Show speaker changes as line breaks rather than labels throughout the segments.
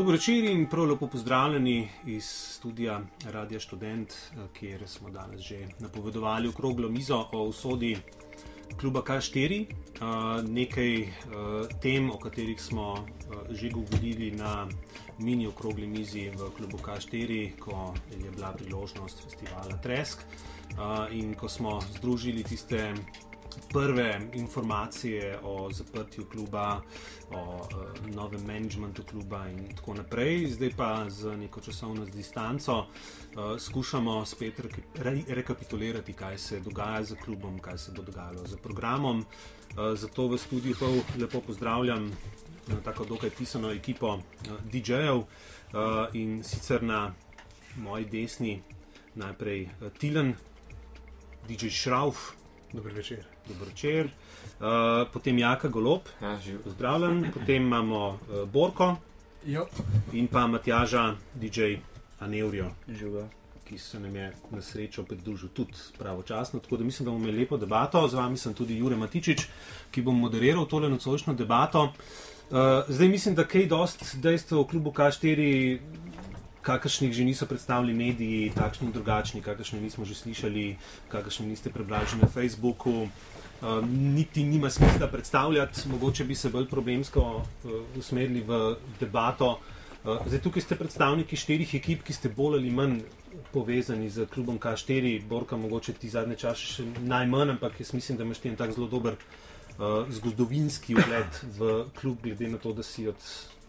Dobro večer in prav lepo pozdravljeni iz studia Radia Študent, kjer smo danes že napovedovali okroglo mizo o usodi kluba K4. Nekaj tem, o katerih smo že govorili na mini okrogli mizi v klubu K4, ko je bila priložnost festivala Tresk in ko smo združili tiste prve informacije o zaprtju kluba, o novem managementu kluba in tako naprej. Zdaj pa z neko časovno distanco skušamo spet rekapitulirati, kaj se dogaja z klubom, kaj se bo dogajalo z programom. Zato v studiu lepo pozdravljam tako dokaj pisano ekipo DJ-jev in sicer na moji desni najprej Tilen, DJ Šrauf.
Dober večer.
Dober večer. Potem Jaka Golob. Pozdravljen. Potem imamo Borko.
Jo.
In pa Matjaža, DJ Aneurijo,
Živa.
ki se nam je na srečo pridružil tudi pravočasno. Tako da mislim, da bomo imeli lepo debato. Z vami sem tudi Jure Matičič, ki bom moderiral tole nocojšnjo debato. Zdaj mislim, da kaj dost dejstev v klubu K4, kakršnih že niso predstavili mediji, takšni in drugačni, kakršni nismo že slišali, kakršni niste prebrali že na Facebooku, niti nima smisla predstavljati, mogoče bi se bolj problemsko usmerili v debato. Zdaj tukaj ste predstavniki 4 ekip, ki ste bolj ali manj povezani z klubom K4. Borka, mogoče ti zadnje čase še najmanj, ampak jaz mislim, da imaš ti en tak zelo dober zgodovinski ugled v klub, glede na to, da si od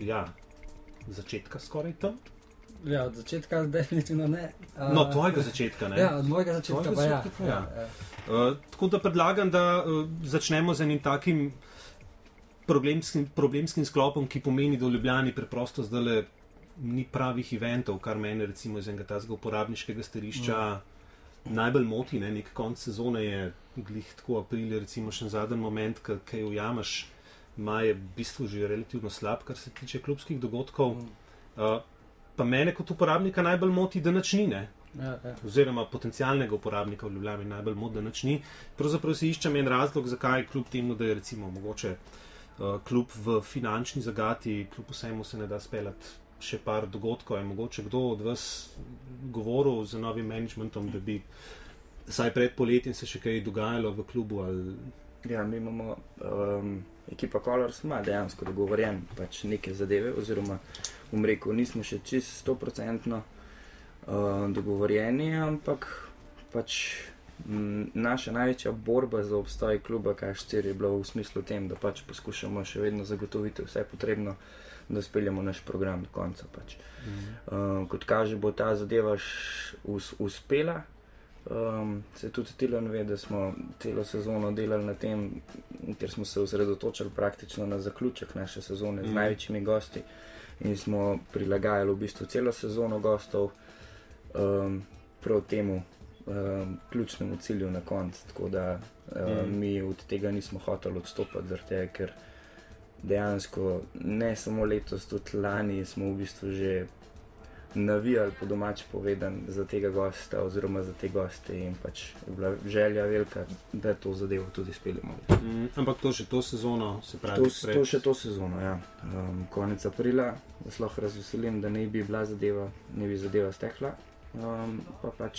začetka skoraj tam.
Ja, od začetka definitivno ne.
No, tvojega začetka, ne?
Ja, od mojega začetka pa ja.
Tako da predlagam, da začnemo z enim takim problemskim sklopom, ki pomeni, da v Ljubljani preprosto zdajle ni pravih eventov, kar mene recimo iz enega tazga uporabniškega stališča najbolj moti, ne? Nek konc sezone je glih tako april, recimo še zadnji moment, kaj ujamaš, maj je v bistvu že relativno slab, kar se tiče klubskih dogodkov. Pa mene kot uporabnika najbolj moti, da nič ni, ne?
Ja.
Oziroma potencialnega uporabnika v Ljubljani najbolj moti, da nič ni. Pravzaprav si iščem en razlog, zakaj kljub temu, da je recimo mogoče klub v finančni zagati, kljub vsemu se ne da speljati še par dogodkov. Je mogoče kdo od vas govoril z novim managementom, da bi vsaj pred poletjem se še kaj dogajalo v klubu? Ali...
Ja, mi imamo ekipa Colors ima dejansko dogovorjen pač neke zadeve, oziroma rekel, nismo še čisto 100% dogovorjeni, ampak pač naša največja borba za obstoj kluba K4 je bila v smislu tem, da pač poskušamo še vedno zagotoviti vse potrebno, da speljamo naš program do konca pač. Kot kaže, bo ta zadeva uspela. Se tudi Tilen ve, da smo celo sezono delali na tem, ker smo se osredotočili praktično na zaključek naše sezone z največjimi gosti in smo prilagajali v bistvu celo sezono gostov prav temu ključnemu cilju na koncu, tako da mi od tega nismo hoteli odstopati, zaradi tega, ker dejansko ne samo letos, tudi lani smo v bistvu že navijali, po domače povedan, za tega gosta oziroma za te goste in pač je bila želja velika, da to zadevo tudi speljemo.
Ampak to še to sezono, se pravi?
To še to sezono, ja. Konec aprila vas lahko razveselim, da ne bi zadeva stekla, pa pač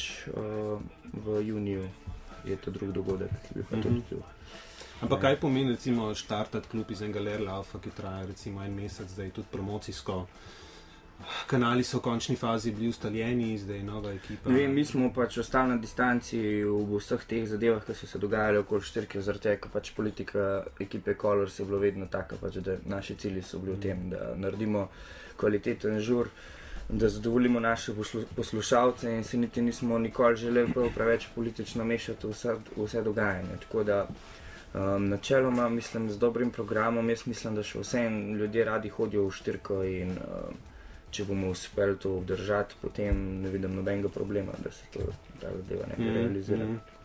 v juniju je to drug dogodek, ki bi pa tudi bil.
Ampak kaj pomeni recimo štartati klub iz enega Lerlaufa, ki traja recimo en mesec, zdaj tudi promocijsko? Kanali so v končni fazi bili ustaljeni, zdaj je nova ekipa.
Mi smo pač ostali na distanci v vseh teh zadevah, ki so se dogajali okoli štirke, zaradi tega, ker pač politika ekipe Colors je bila vedno taka, pač, da naši cilji so bili v tem, da naredimo kvaliteten žur, da zadovoljimo naše poslušalce in se niti nismo nikoli želeli preveč politično mešati vse dogajanje. Tako da načeloma mislim z dobrim programom, jaz mislim, da še vseeno ljudje radi hodijo v štirko in če bomo uspeli to obdržati, potem ne vidim nobenega problema, da se ta zadeva nekaj realizira.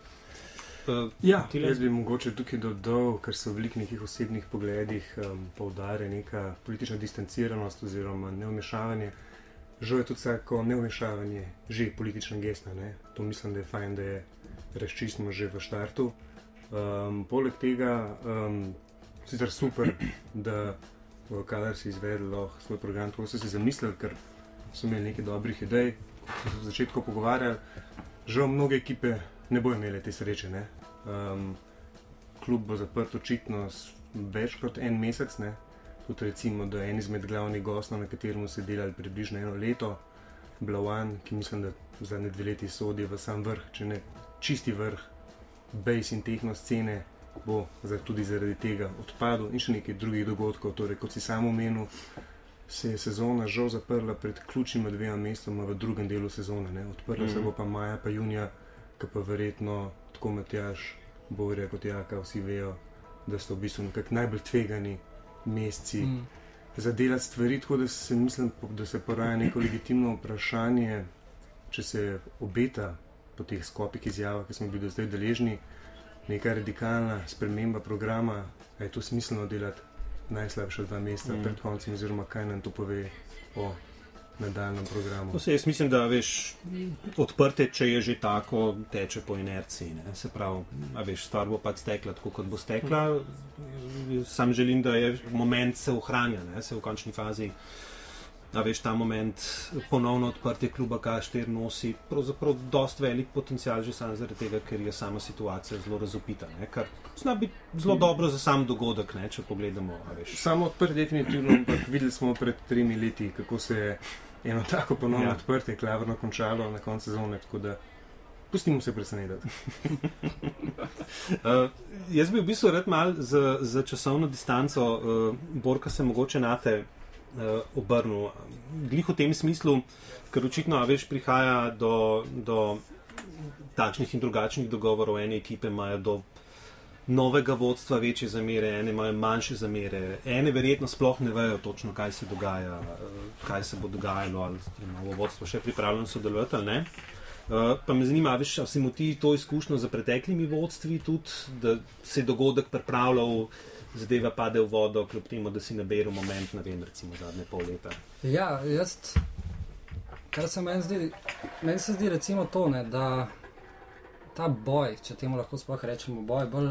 Jaz bi mogoče tukaj dodal, ker so v veliko nekih osebnih pogledih poudarja neka politična distanciranost oziroma nevmešavanje. Žal je tudi vsako nevmešavanje že politična gesta, ne? To mislim, da je fajn, da je razčistimo že v štartu. Poleg tega sicer super, da kadar si izvedel svoj program, tako so si zamislili, ker so imeli nekaj dobrih idej, so se v začetku pogovarjali. Žal mnoge ekipe ne bojo imele te sreče, ne. Klub bo zaprt očitno več kot en mesec, ne. Tudi recimo, da en izmed glavnih gostov, na katerem so delali približno 1 leto, Blavan, ki mislim, da zadnje 2 leti sodi v sam vrh, če ne čisti vrh bass in techno scene, bo tudi zaradi tega odpadel in še nekaj drugih dogodkov. Torej, kot si sam omenil, se je sezona žal zaprla pred ključnima 2 mestoma v drugem delu sezone, ne. Odprla se bo pa maja pa junija, ki pa verjetno, tako Matjaž, Borja kot Jaka, vsi vejo, da so v bistvu nekako najbolj tvegani meseci za delati stvari, tako da se mislim, da se poraja neko legitimno vprašanje, če se obeta po teh skopih izjavah, ki smo bili do zdaj deležni, neka radikalna sprememba programa, je to smiselno delati najslabša 2 meseca pred koncem, oziroma kaj nam to pove o nadaljnjem programu.
Jaz mislim, da odprte, če je že tako, teče po inerciji. Ne? Se pravi, stvar bo pač stekla tako, kot bo stekla. Sam želim, da je moment se ohranja, ne? Se v končni fazi. Ta moment ponovno odprtje kluba K4 nosi pravzaprav dosti velik potencial že samo zaradi tega, ker je sama situacija zelo razvpita, ne? Kar zna biti zelo dobro za sam dogodek, ne? Če pogledamo.
Samo odprtje definitivno, ampak videli smo pred 3 leti, kako se je eno tako ponovno odprtje klavrno končalo na koncu sezone, tako da pustimo se presenetiti.
Jaz bi v bistvu rad malo za časovno distanco, Borka, se mogoče nate obrnil. Glih v tem smislu, ker očitno prihaja do takšnih in drugačnih dogovorov. Ene ekipe imajo do novega vodstva večje zamere, ene imajo manjše zamere, ene verjetno sploh ne vejo točno, kaj se dogaja, kaj se bo dogajalo, ali ima vodstvo še pripravljeno sodelovati ali ne. Pa me zanima, ali si mu ti to izkušnjo za preteklimi vodstvi tudi, da se je dogodek pripravljal, zadeva pade v vodo, kljub temu, da si naberal moment, ne vem, recimo zadnje pol leta.
Ja, kar se meni se zdi recimo to, ne, da ta boj, če temu lahko sploh rečemo boj, bolj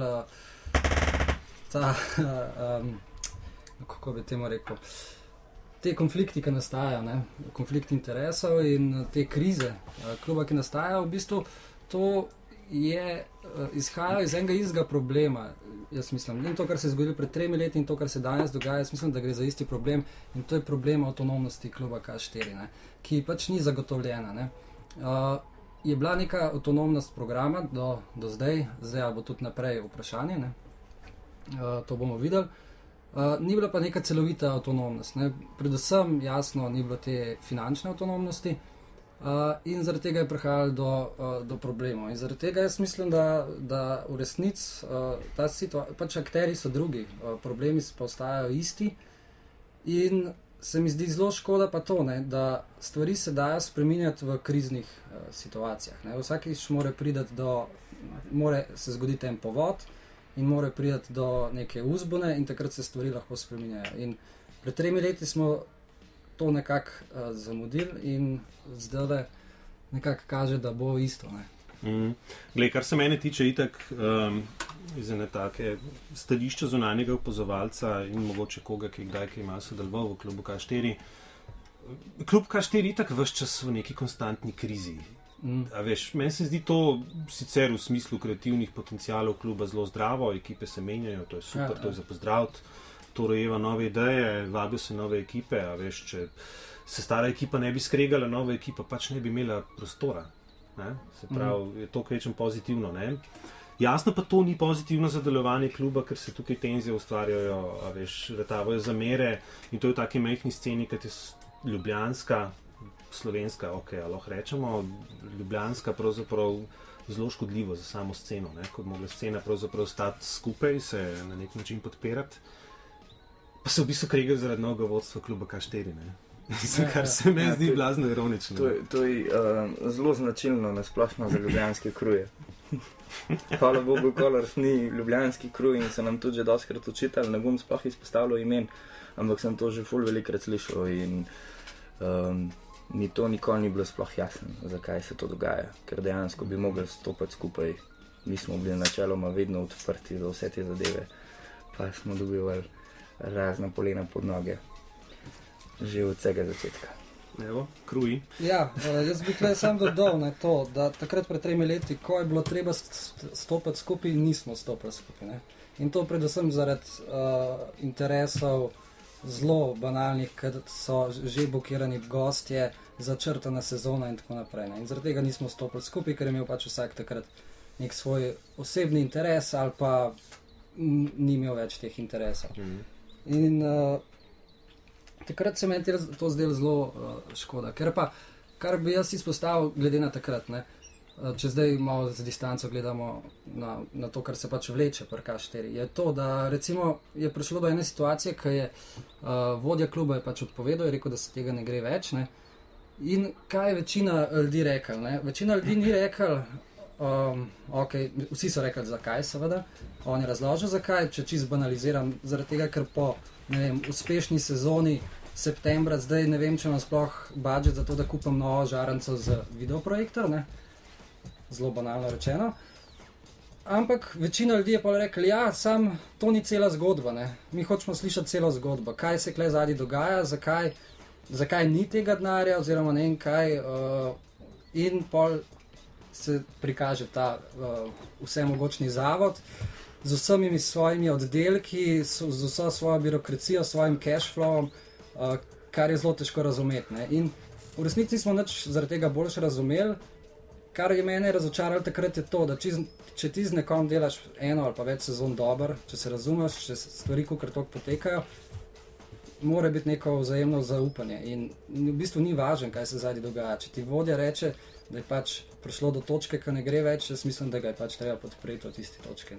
kako bi temu rekel, te konflikti, ki nastajajo, ne, konflikt interesov in te krize kluba, ki nastajajo, v bistvu to je izhajalo iz enega istega problema, jaz mislim. In to, kar se je zgodilo pred 3 leti in to, kar se danes dogaja, jaz mislim, da gre za isti problem in to je problem avtonomnosti kluba K4, ne, ki pač ni zagotovljena. Ne. Je bila neka avtonomnost programa do zdaj bo tudi naprej vprašanje, ne. To bomo videli. Ni bila pa neka celovita avtonomnost, ne. Predvsem jasno ni bilo te finančne avtonomnosti. In zaradi tega je prihajalo do problemov. In zaradi tega jaz mislim, da v resnici ta situacija, pač akteri so drugi, problemi pa ostajajo isti. In se mi zdi zelo škoda pa to, ne, da stvari se dajo spreminjati v kriznih situacijah. Ne. Vsakič mora se zgoditi en povod in mora priti do neke uzbune in takrat se stvari lahko spreminjajo. In pred 3 leti smo to nekako zamudili in zdaj nekako kaže, da bo isto.
Glej, kar se mene tiče, itak iz ene take stališča zunanjega opazovalca in mogoče koga, ki kdaj ima sodeloval v klubu K4. Klub K4 itak ves čas v neki konstantni krizi. Meni se zdi to sicer v smislu kreativnih potencialov kluba zelo zdravo, ekipe se menjajo, to je super, to je za pozdraviti. To rojeva nove ideje, vabijo se nove ekipe, če se stara ekipa ne bi skregala, nova ekipa pač ne bi imela prostora. Ne? Se pravi, je to kvečem pozitivno. Ne? Jasno pa to ni pozitivno za delovanje kluba, ker se tukaj tenzije ustvarjajo, retavajo zamere in to je v taki majhni sceni, kot je ljubljanska, slovenska, lahko rečemo, ljubljanska pravzaprav zelo škodljivo za samo sceno, ne? Ko bi mogla scena pravzaprav stati skupaj, se na nek način podpirati. Pa se v bistvu kregajo zaradi novega vodstva kluba K4, ne? Kar se meni zdi blazno ironično.
To je zelo značilno nasplošno za ljubljanske kruje. Hvala Bogu, Kolars ni ljubljanski kruj in so nam tudi že dostikrat očitali, ne bom sploh izpostavljal imen, ampak sem to že ful velikrat slišal in mi to nikoli ni bilo sploh jasno, zakaj se to dogaja, ker dejansko bi mogli stopiti skupaj. Mi smo bili načeloma vedno odprti za vse te zadeve, pa smo dobivali razna polena pod noge. Že od vsega začetka.
Evo, Kruji.
Ja, jaz bi tukaj sam dodal na to, da takrat pred 3 leti, ko je bilo treba stopiti skupaj, nismo stopili skupaj. Ne? In to predvsem zaradi interesov zelo banalnih, ker so že blokirani gostje, začrtana sezona in tako naprej. Ne? In zaradi tega nismo stopili skupaj, ker je imel pač vsak takrat nek svoj osebni interes ali pa ni imel več teh interesov. In takrat se meni to zdelo zelo škoda, ker pa, kar bi jaz izpostavil glede na takrat, ne, če zdaj malo z distanco gledamo na to, kar se pač vleče pri K4, je to, da recimo je prišlo do ene situacije, ki je vodja kluba je pač odpovedal, je rekel, da se tega ne gre več, ne, in kaj je večina ljudi rekel, ne, večina ljudi ni rekel, okay, vsi so rekli zakaj seveda, on je razložil zakaj, če čisto banaliziram, zaradi tega, ker po uspešni sezoni septembra, zdaj ne vem, če imam sploh budžet za to, da kupim novo žaranco z videoprojektor, ne? Zelo banalno rečeno. Ampak večina ljudi je pa rekli, ja, sam to ni cela zgodba, ne? Mi hočemo slišati celo zgodbo, kaj se kle zadnji dogaja, zakaj ni tega denarja, oziroma ne vem kaj, in pol se prikaže ta vsemogočni zavod, z vsemi svojimi oddelki, z vso svojo birokracijo, svojim cash flowom, kar je zelo težko razumeti. Ne? In v resnici smo nič zaradi tega boljše razumeli. Kar je mene razočaralo takrat je to, da če ti z nekom delaš eno ali pa več sezon dober, če se razumeš, če stvari kakor toliko potekajo, mora biti neko vzajemno zaupanje. In v bistvu ni važno, kaj se zadnji dogaja. Če ti vodja reče, da je pač prišlo do točke, ki ne gre več, jaz mislim, da ga je pač treba podpreti od tiste točke.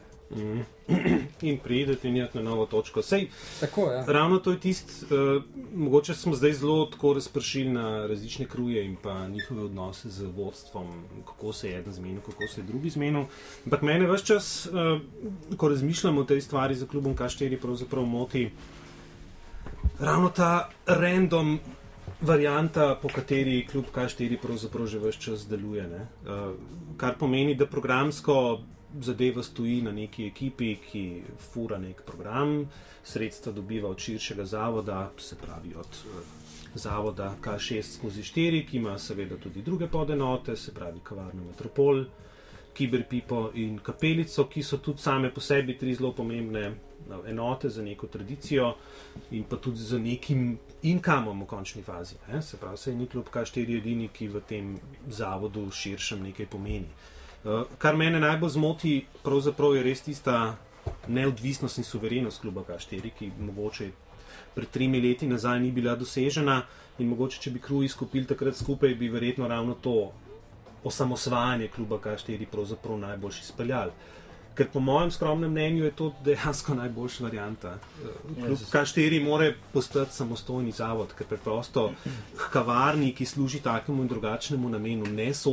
In prideti in jeti na novo točko. Sej,
tako, ja.
Ravno to je mogoče smo zdaj zelo tako razpršili na različne kruje in pa njihove odnose z vodstvom, kako se je eden zmenil, kako se je drugi zmenil. Ampak mene ves čas, ko razmišljamo o tej stvari za klubom K4, pravzaprav moti ravno ta random varianta, po kateri klub K4 pravzaprav že ves čas deluje. Ne? Kar pomeni, da programsko zadeva stoji na neki ekipi, ki fura nek program, sredstva dobiva od širšega zavoda, se pravi od zavoda K6/4, ki ima seveda tudi druge podenote, se pravi Kavarno Metropol, Kiberpipo in Kapelico, ki so tudi same po sebi 3 zelo pomembne enote za neko tradicijo in pa tudi za nekim inkamom v končni fazi. Se pravi, saj ni klub K4 edini, ki v tem zavodu širšem nekaj pomeni. Kar mene najbolj zmoti, pravzaprav je res tista neodvisnost in suverenost kluba K4, ki mogoče pred 3 leti nazaj ni bila dosežena in mogoče, če bi Kruji skupili takrat skupaj, bi verjetno ravno to osamosvajanje kluba K4 pravzaprav najboljši izpeljali. Ker po mojem skromnem mnenju je to dejansko najboljša varianta. Klub K4 mora postati samostojni zavod, ker preprosto kavarni, ki služi takemu in drugačnemu namenu,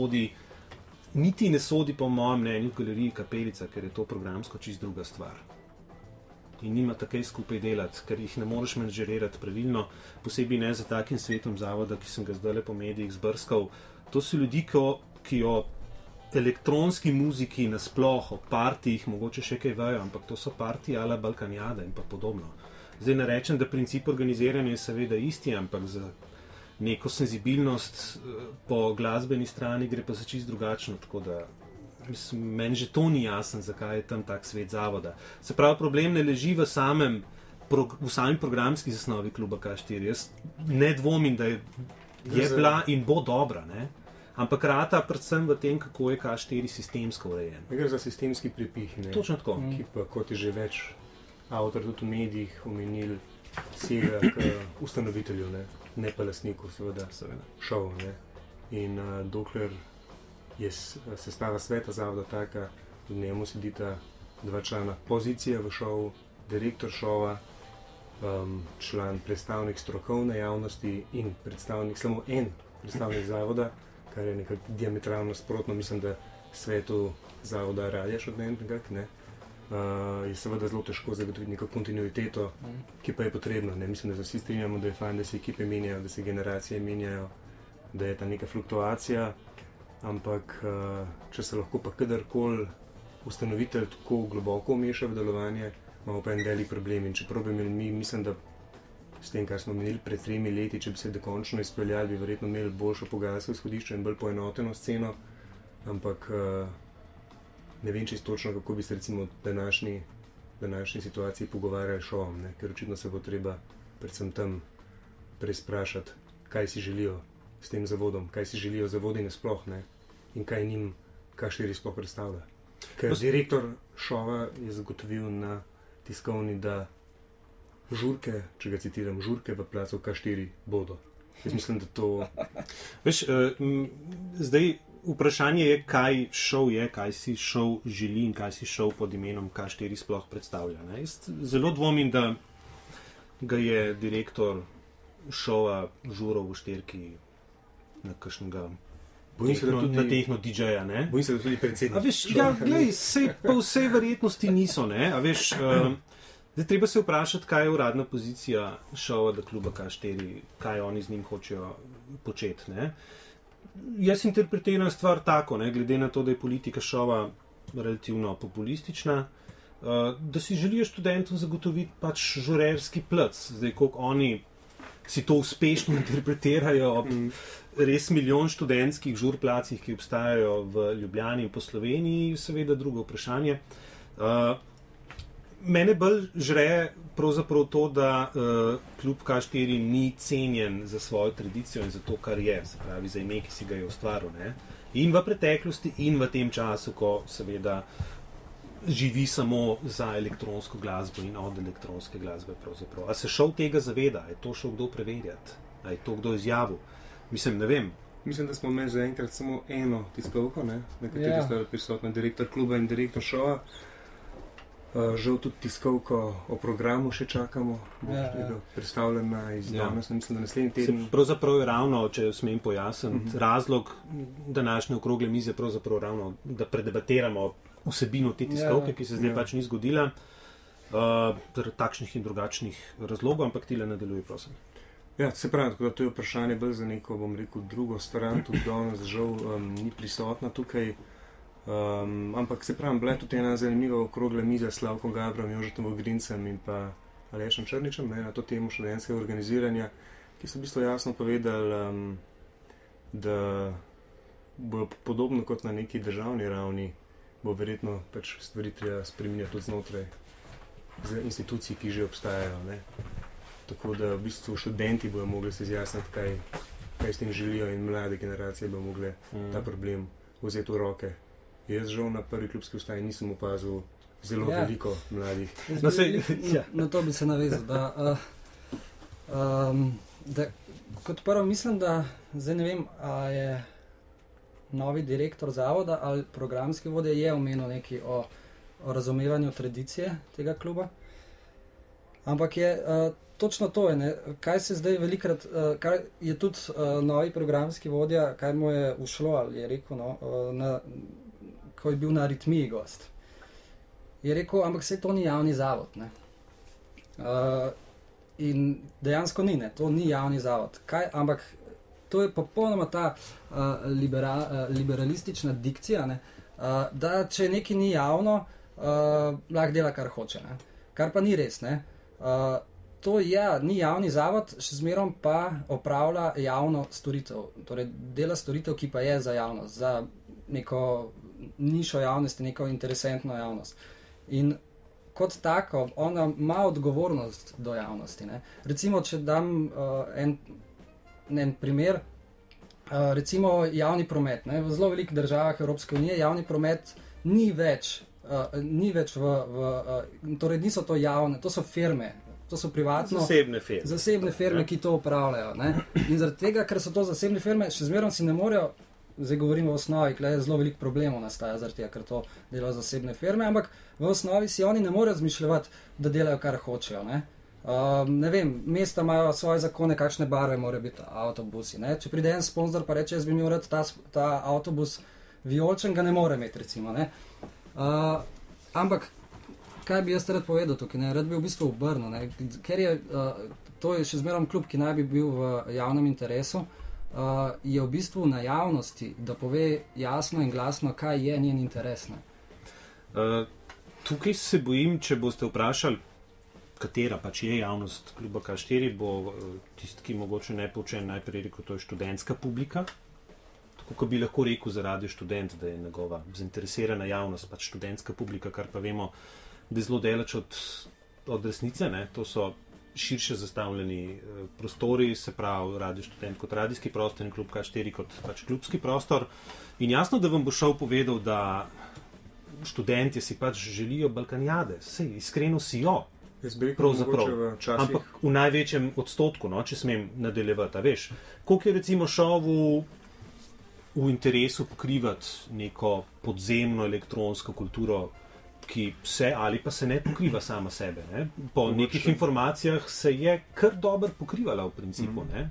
niti ne sodi po mojem mnenju v galeriji Kapelica, ker je to programsko čisto druga stvar. In nima takej skupaj delati, ker jih ne moreš menedžerirati pravilno, posebej ne za takim svetom zavoda, ki sem ga zdajle po medijih zbrskal. To so ljudi, ki o elektronski muziki nasploh, o partijih mogoče še kaj vejo, ampak to so partije ala Balkanjada in pa podobno. Zdaj ne rečem, da princip organiziranja je seveda isti, ampak za neko senzibilnost po glasbeni strani gre pa za čisto drugačno, tako da meni že to ni jasno, zakaj je tam tak svet zavoda. Se pravi, problem ne leži v sami programski zasnovi kluba K4. Jaz ne dvomim, da je bila in bo dobra, ne? Ampak rata predvsem v tem, kako je K4 sistemsko urejen.
Gre za sistemski prepih, ne?
Točno tako.
Ki pa, kot je že več avtor tudi v medijih omenil, sega k ustanovitelju, ne pa lastniku, seveda. Šov, ne? In dokler je sestava sveta zavoda taka, v njemu sedita 2 člana pozicije v šovu, direktor šova, član predstavnik strokovne javnosti in samo en predstavnik zavoda, kar je nekako diametralno sprotno, mislim, da svetu zavoda Radia Študent nekako, je seveda zelo težko zagotoviti neko kontinuiteto, ki pa je potrebna. Mislim, da se vsi strinjamo, da je fajn, da se ekipe menjajo, da se generacije menjajo, da je ta neka fluktuacija, ampak če se lahko pa kadarkoli ustanovitelj tako globoko vmeša v delovanje, imamo pa en velik problem. In čeprav bi imeli mi, mislim, da s tem, kar smo imeli pred 3 leti, če bi se dokončno izpeljali, bi verjetno imeli boljšo pogajalsko izhodišče in bolj poenoteno sceno, ampak ne vem čisto točno, kako bi se recimo v današnji situaciji pogovarjali s šovom, ker očitno se bo treba predvsem tam preizprašati, kaj si želijo s tem zavodom, kaj si želijo zavodi nasploh, in kaj njim K4 sploh predstavlja. Ker direktor šova je zagotovil na tiskovni, da žurke, če ga citiram, žurke v placu K4 bodo. Jaz mislim, da to...
Veš, zdaj vprašanje je, kaj šov je, kaj si šov želi in kaj si šov pod imenom K4 sploh predstavlja. Jaz zelo dvomim, da ga je direktor šova žuro v šterki na kakšnega na tehno DJ-ja.
Bojim se, da tudi predsednik.
A veš, ja, glej, po vsej verjetnosti niso, A veš, zdaj treba se vprašati, kaj je uradna pozicija šova do kluba K4, kaj oni z njim hočejo početi, Jaz interpretiram stvar tako, glede na to, da je politika šova relativno populistična, da si želijo študentom zagotoviti pač žurerski plac. Zdaj, koliko oni si to uspešno interpretirajo ob res milijon študentskih žurplacih, ki obstajajo v Ljubljani in po Sloveniji, seveda drugo vprašanje. Mene bolj žre pravzaprav to, da klub K4 ni cenjen za svojo tradicijo in za to, kar je, se pravi za ime, ki si ga je ustvaril. In v preteklosti in v tem času, ko seveda živi samo za elektronsko glasbo in od elektronske glasbe pravzaprav. A se šel tega zaveda? Je to šel kdo preverjati? A je to kdo izjavil? Mislim, ne vem.
Mislim, da smo imeli zaenkrat samo eno tiskovko, na kateri sta prisotna direktor kluba in direktor šova. Žal tudi tiskovko o programu še čakamo, bo predstavljena iz danes, mislim, da naslednji teden.
Pravzaprav je ravno, če smem pojasniti, razlog današnje okrogle mize pravzaprav ravno, da predebatiramo vsebino te tiskovke, ki se zdaj pač ni zgodila, takšnih in drugačnih razlogov, ampak tile nadaljuj, prosim.
Ja, se pravi, tako da to je vprašanje bolj za neko, bom rekel, drugo stran, tudi danes žal ni prisotna tukaj. Ampak se pravim, bila je tudi ena zanimiva okrogla miza s Slavkom Gabrom, Jožetom Vogrincem in pa Alešem Črničem na to temo študentskega organiziranja, ki so v bistvu jasno povedali, da bo podobno kot na neki državni ravni, bo verjetno pač stvari treba spreminjati tudi znotraj institucij, ki že obstajajo. Tako da v bistvu študenti bodo mogli se izjasniti, kaj s tem želijo in mlade generacije bodo mogli ta problem vzeti v roke. Jaz žal na prvi klubski vstaji nisem opazil zelo veliko mladih.
Na to bi se navezal, da kot prvo mislim, da zdaj ne vem, a je novi direktor zavoda ali programski vodja je omenil nekaj o razumevanju tradicije tega kluba, ampak je točno to, kaj se zdaj velikrat, kar je tudi novi programski vodja, kaj mu je ušlo, ali je rekel, ko je bil na Aritmiji gost. Je rekel, ampak saj to ni javni zavod. In dejansko ni, to ni javni zavod. Ampak to je popolnoma ta liberalistična dikcija, da če nekaj ni javno, lahko dela kar hoče. Kar pa ni res. To ni javni zavod, še zmerom pa opravlja javno storitev. Torej dela storitev, ki pa je za javnost, za neko nišo javnosti, neko interesentno javnost. In kot tako, ona ima odgovornost do javnosti. Recimo, če dam en primer, recimo javni promet. V zelo velikih državah Evropske unije javni promet ni več torej niso to javne, to so firme, to so privatno zasebne firme, ki to upravljajo. In zaradi tega, ker so to zasebne firme, še zmeraj si ne morejo, zdaj govorimo o osnovi, tukaj zelo veliko problemov nastaja zaradi tega, ker to delajo zasebne firme, ampak v osnovi si oni ne morejo zmišljati, da delajo kar hočejo. Ne vem, mesta imajo svoje zakone, kakšne barve morajo biti avtobusi. Če pride en sponzor pa reče, jaz bi imel rad ta avtobus vijolčen, ga ne more imeti, recimo. Ampak kaj bi jaz rad povedal tukaj? Rad bi v bistvu obrnil, ker je to je še zmeraj klub, ki naj bi bil v javnem interesu, je v bistvu na javnosti, da pove jasno in glasno, kaj je njen interes.
tukaj se bojim, če boste vprašali, katera pač je javnost kluba K4, bo tisti, ki mogoče ne poučen, najprej rekel, to je študentska publika. Tako, ko bi lahko rekel za Radio Študent, da je njegova zainteresirana javnost, pač študentska publika, kar pa vemo, da je zelo daleč od resnice, ne? To so širše zastavljeni prostori, se pravi Radio Študent kot radijski prostor in klub K4 kot pač klubski prostor. In jasno, da vam bo šel povedal, da študentje si pač želijo Balkanjade, sej iskreno si jo. Ampak v največjem odstotku, no, če smem nadaljevati, veš, koliko je recimo šel v interesu pokrivati neko podzemno elektronsko kulturo, ki se ali pa se ne pokriva sama sebe. Ne? Po nekih informacijah se je kar dobro pokrivala v principu. Ne?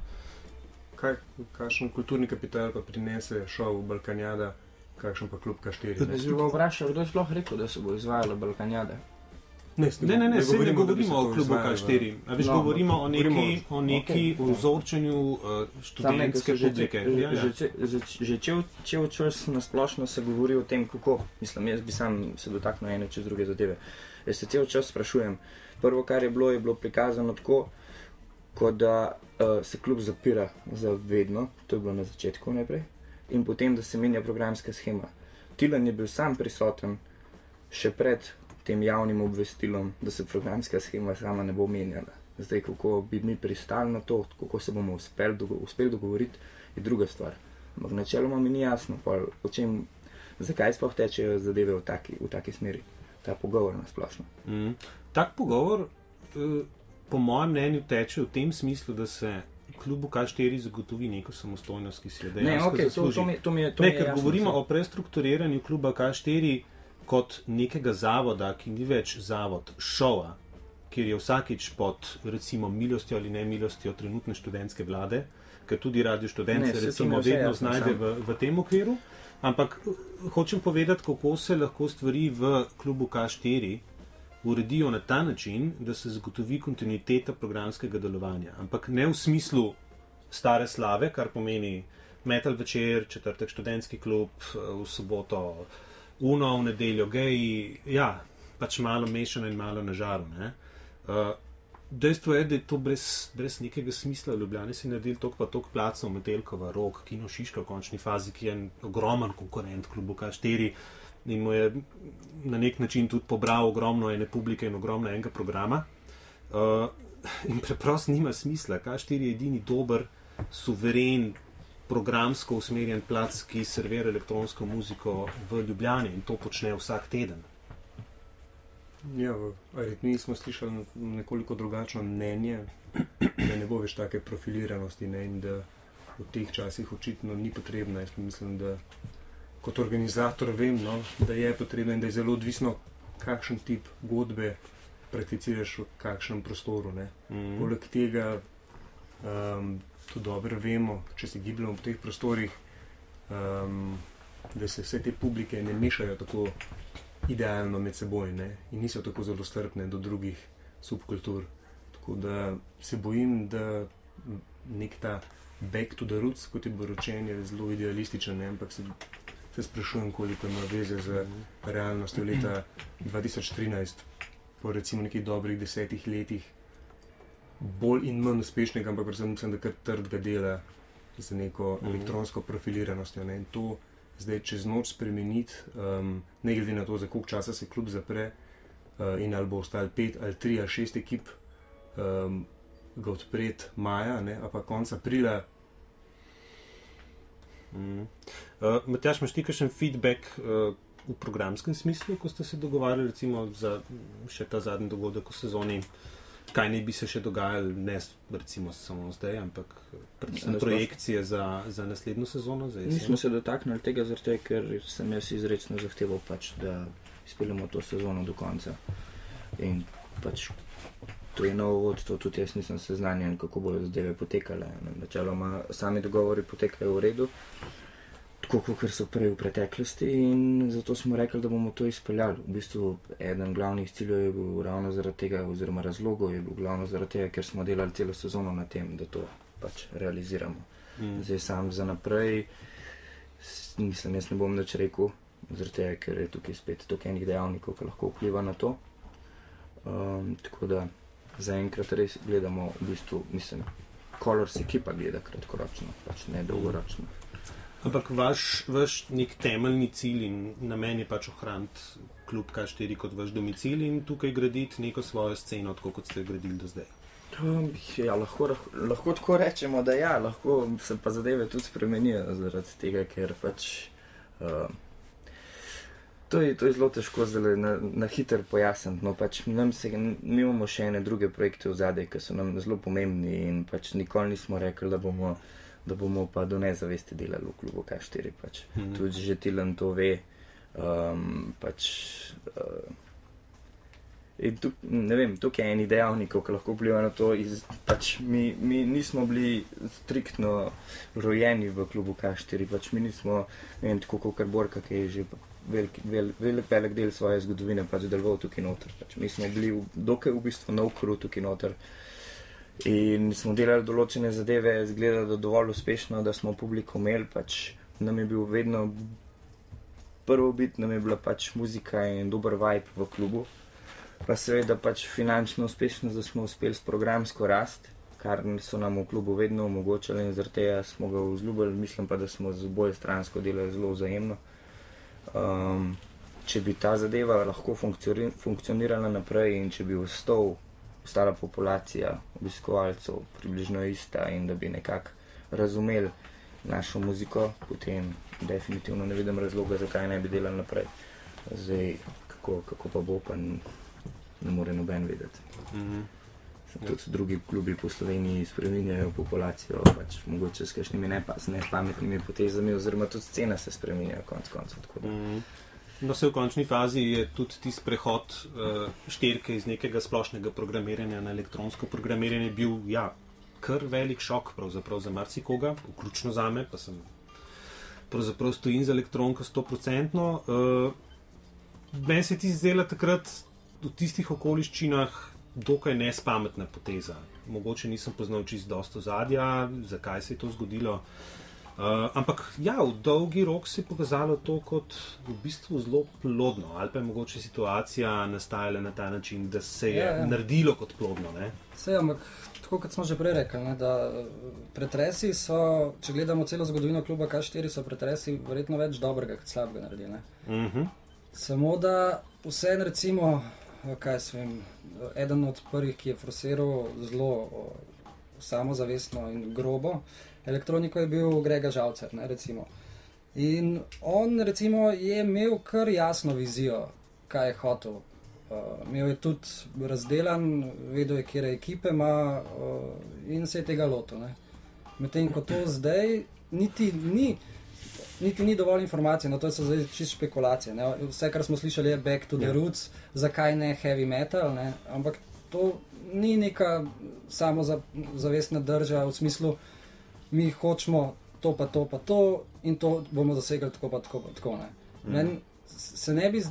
Kakšen kulturni kapital pa prinese šel v Balkanjada, kakšen pa klub K4?
Ne bi bilo vprašal, kdo je sploh rekel, da se bo izvajala Balkanjada?
Ne, ne govorimo o klubu K4, govorimo o neki vzorčenju študentske publike.
Že cel čas na splošno se govori o tem, kako, mislim, jaz bi sam se dotaknil ene čez druge zadeve. Jaz se cel čas sprašujem, prvo, kar je bilo prikazano tako, kot da se klub zapira za vedno, to je bilo na začetku najprej, in potem, da se menja programska schema. Tilen je bil sam prisoten še pred tem javnim obvestilom, da se programska schema sama ne bo menjala. Zdaj, kako bi mi pristali na to, kako se bomo uspeli dogovoriti, je druga stvar. Ampak načeloma mi ni jasno, zakaj sploh tečejo zadeve v taki smeri, ta pogovor na splošno.
Tak pogovor, po mojem mnenju, teče v tem smislu, da se klubu K4 zagotovi neko samostojnost, ki si jo dejansko zasluži.
To mi je jasno.
Govorimo o prestrukturiranju kluba K4 kot nekega zavoda, ki ni več zavod šova, kjer je vsakič pod, recimo, milostjo ali nemilostjo trenutne študentske vlade, ker tudi Radio Študent se recimo vedno znajde v tem okviru, ampak hočem povedati, kako se lahko stvari v klubu K4 uredijo na ta način, da se zagotovi kontinuiteta programskega delovanja, ampak ne v smislu stare slave, kar pomeni metal večer, četrtek študentski klub, v soboto Uno, v nedeljo geji, ja, pač malo mešano in malo na žaru. Dejstvo je, da je to brez nekega smisla. V Ljubljani si naredili toliko pa toliko placov, Metelkova, Rog, Kino Šiška v končni fazi, ki je en ogromen konkurent klubu K4 in mu je na nek način tudi pobral ogromno ene publike in ogromno enega programa. In preprosto nima smisla. K4 je edini dober, suveren, programsko usmerjen plac, ki servira elektronsko muziko v Ljubljani in to počne vsak teden.
Ja, v Aritmiji smo slišali nekoliko drugačno mnenje, da ne bo več take profiliranosti, ne, in da v teh časih očitno ni potrebna. Jaz mislim, da kot organizator vem, no, da je potrebno in da je zelo odvisno, kakšen tip godbe prakticiraš v kakšnem prostoru. Ne. Poleg tega to dobro vemo, če se gibljamo v teh prostorih, da se vse te publike ne mešajo tako idealno med seboj, ne? In niso tako zelo strpne do drugih subkultur. Tako da se bojim, da nek ta back to the roots, kot je Boručen, je zelo idealističen, ne? Ampak se sprašujem, koliko ima veze z realnostjo leta 2013, po recimo nekih dobrih 10 letih, bolj in manj uspešnega, ampak predvsem mislim, da kar trdega dela za neko elektronsko profiliranostjo. Ne? In to zdaj čez noč spremeniti, ne glede na to, za koliko časa se klub zapre in ali bo ostalo 5 ali 3 ali 6 ekip, ga odpreti maja, ne? A pa konec aprila.
Matjaž, imaš ti kakšen feedback v programskem smislu, ko ste se dogovarjali recimo za še ta zadnji dogodek v sezoni? Kaj ne bi se še dogajalo, ne recimo samo zdaj, ampak predvsem projekcije za naslednjo sezono?
Nismo se dotaknili tega, zato ker sem jaz izrecno zahteval, pač, da izpeljemo to sezono do konca. In pač to je novo vodstvo, tudi jaz nisem seznanjen, kako bodo zadeve potekale. Načeloma sami dogovori potekajo v redu, tako kot so prej v preteklosti, in zato smo rekli, da bomo to izpeljali. V bistvu eden glavnih ciljev je bil ravno zaradi tega, oziroma razlogov je bil glavno zaradi tega, ker smo delali celo sezono na tem, da to pač realiziramo. Zdaj sam za naprej, mislim, jaz ne bom nič rekel, zaradi tega, ker je tukaj spet toliko enih dejavnikov, ki lahko vpliva na to. Tako da zaenkrat res gledamo, v bistvu, mislim, Colors ekipa gleda kratkoročno, pač ne dolgoročno.
Ampak vaš nek temeljni cilj in namen je pač ohraniti klub K4 kot vaš domicil in tukaj graditi neko svojo sceno, tako kot ste gradili do zdaj.
Ja, lahko tako rečemo, da ja, lahko se pa zadeve tudi spremenijo zaradi tega, ker pač to je zelo težko zdaj na hiter pojasniti, no pač mi imamo še ene druge projekte v zadej, ki so nam zelo pomembni in pač nikoli nismo rekli, da bomo pa do nezavesti delali v klubu K4, pač. Tudi že Tilen to ve, pač ne vem, tukaj je enih dejavnikov, ki lahko vpliva na to, pač mi nismo bili striktno rojeni v klubu K4, pač mi nismo, ne vem, tako kot Borka, ki je že velik del svoje zgodovine pač deloval tukaj noter. Pač mi smo bili dokaj v bistvu nov kruh tukaj noter in smo delali določene zadeve, izgleda dovolj uspešno, da smo publiko imeli, pač nam je bil vedno prvo bit, nam je bila pač muzika in dober vibe v klubu. Pa seveda pač finančno uspešnost, da smo uspeli s programsko rast, kar so nam v klubu vedno omogočali in zaradi tega smo ga vzljubili, mislim pa, da smo z oboje stransko delali zelo vzajemno. Če bi ta zadeva lahko funkcionirala naprej in če bi ostala populacija obiskovalcev približno ista in da bi nekako razumeli našo muziko, potem definitivno ne vidim razloga, zakaj ne bi delali naprej. Zdaj, kako pa bo, pa ne more noben vedeti. Tudi drugi klubi po Sloveniji spreminjajo populacijo, pač mogoče s kakšnimi nepametnimi potezami, oziroma tudi scena se spreminja konec koncev.
No, se v končni fazi je tudi tisti prehod štirke iz nekega splošnega programiranja na elektronsko programiranje bil, ja, kar velik šok pravzaprav za marsikoga, vključno zame, pa sem pravzaprav stojim za elektronko 100%. Meni se ti zdela takrat v tistih okoliščinah dokaj nespametna poteza. Mogoče nisem poznal čisto dosto ozadja, zakaj se je to zgodilo. Ampak ja, v dolgi rok se je pokazalo to kot v bistvu zelo plodno. Ali pa je mogoče situacija nastajala na ta način, da se je naredilo kot plodno. Ne?
Ampak tako kot smo že prej rekli, ne, da pretresi so, če gledamo celo zgodovino kluba K4, so pretresi verjetno več dobrega kot slabega naredili. Samo da vseeno recimo, kaj se vem, eden od prvih, ki je forsiral zelo samozavestno in grobo elektroniko, je bil Grega Žalcer, ne, recimo. In on recimo je imel kar jasno vizijo, kaj je hotel. Imel je tudi razdelan, vedel je, kjere ekipe ima in se je tega lotil. Medtem ko to zdaj niti ni dovolj informacij, no to so zdaj čisto špekulacije. Ne? Vse, kar smo slišali, je back to the roots, zakaj ne heavy metal, ne? Ampak to ni neka samozavestna drža v smislu, mi hočemo to pa to pa to in to bomo dosegli tako pa tako. Ne? Meni se ne bi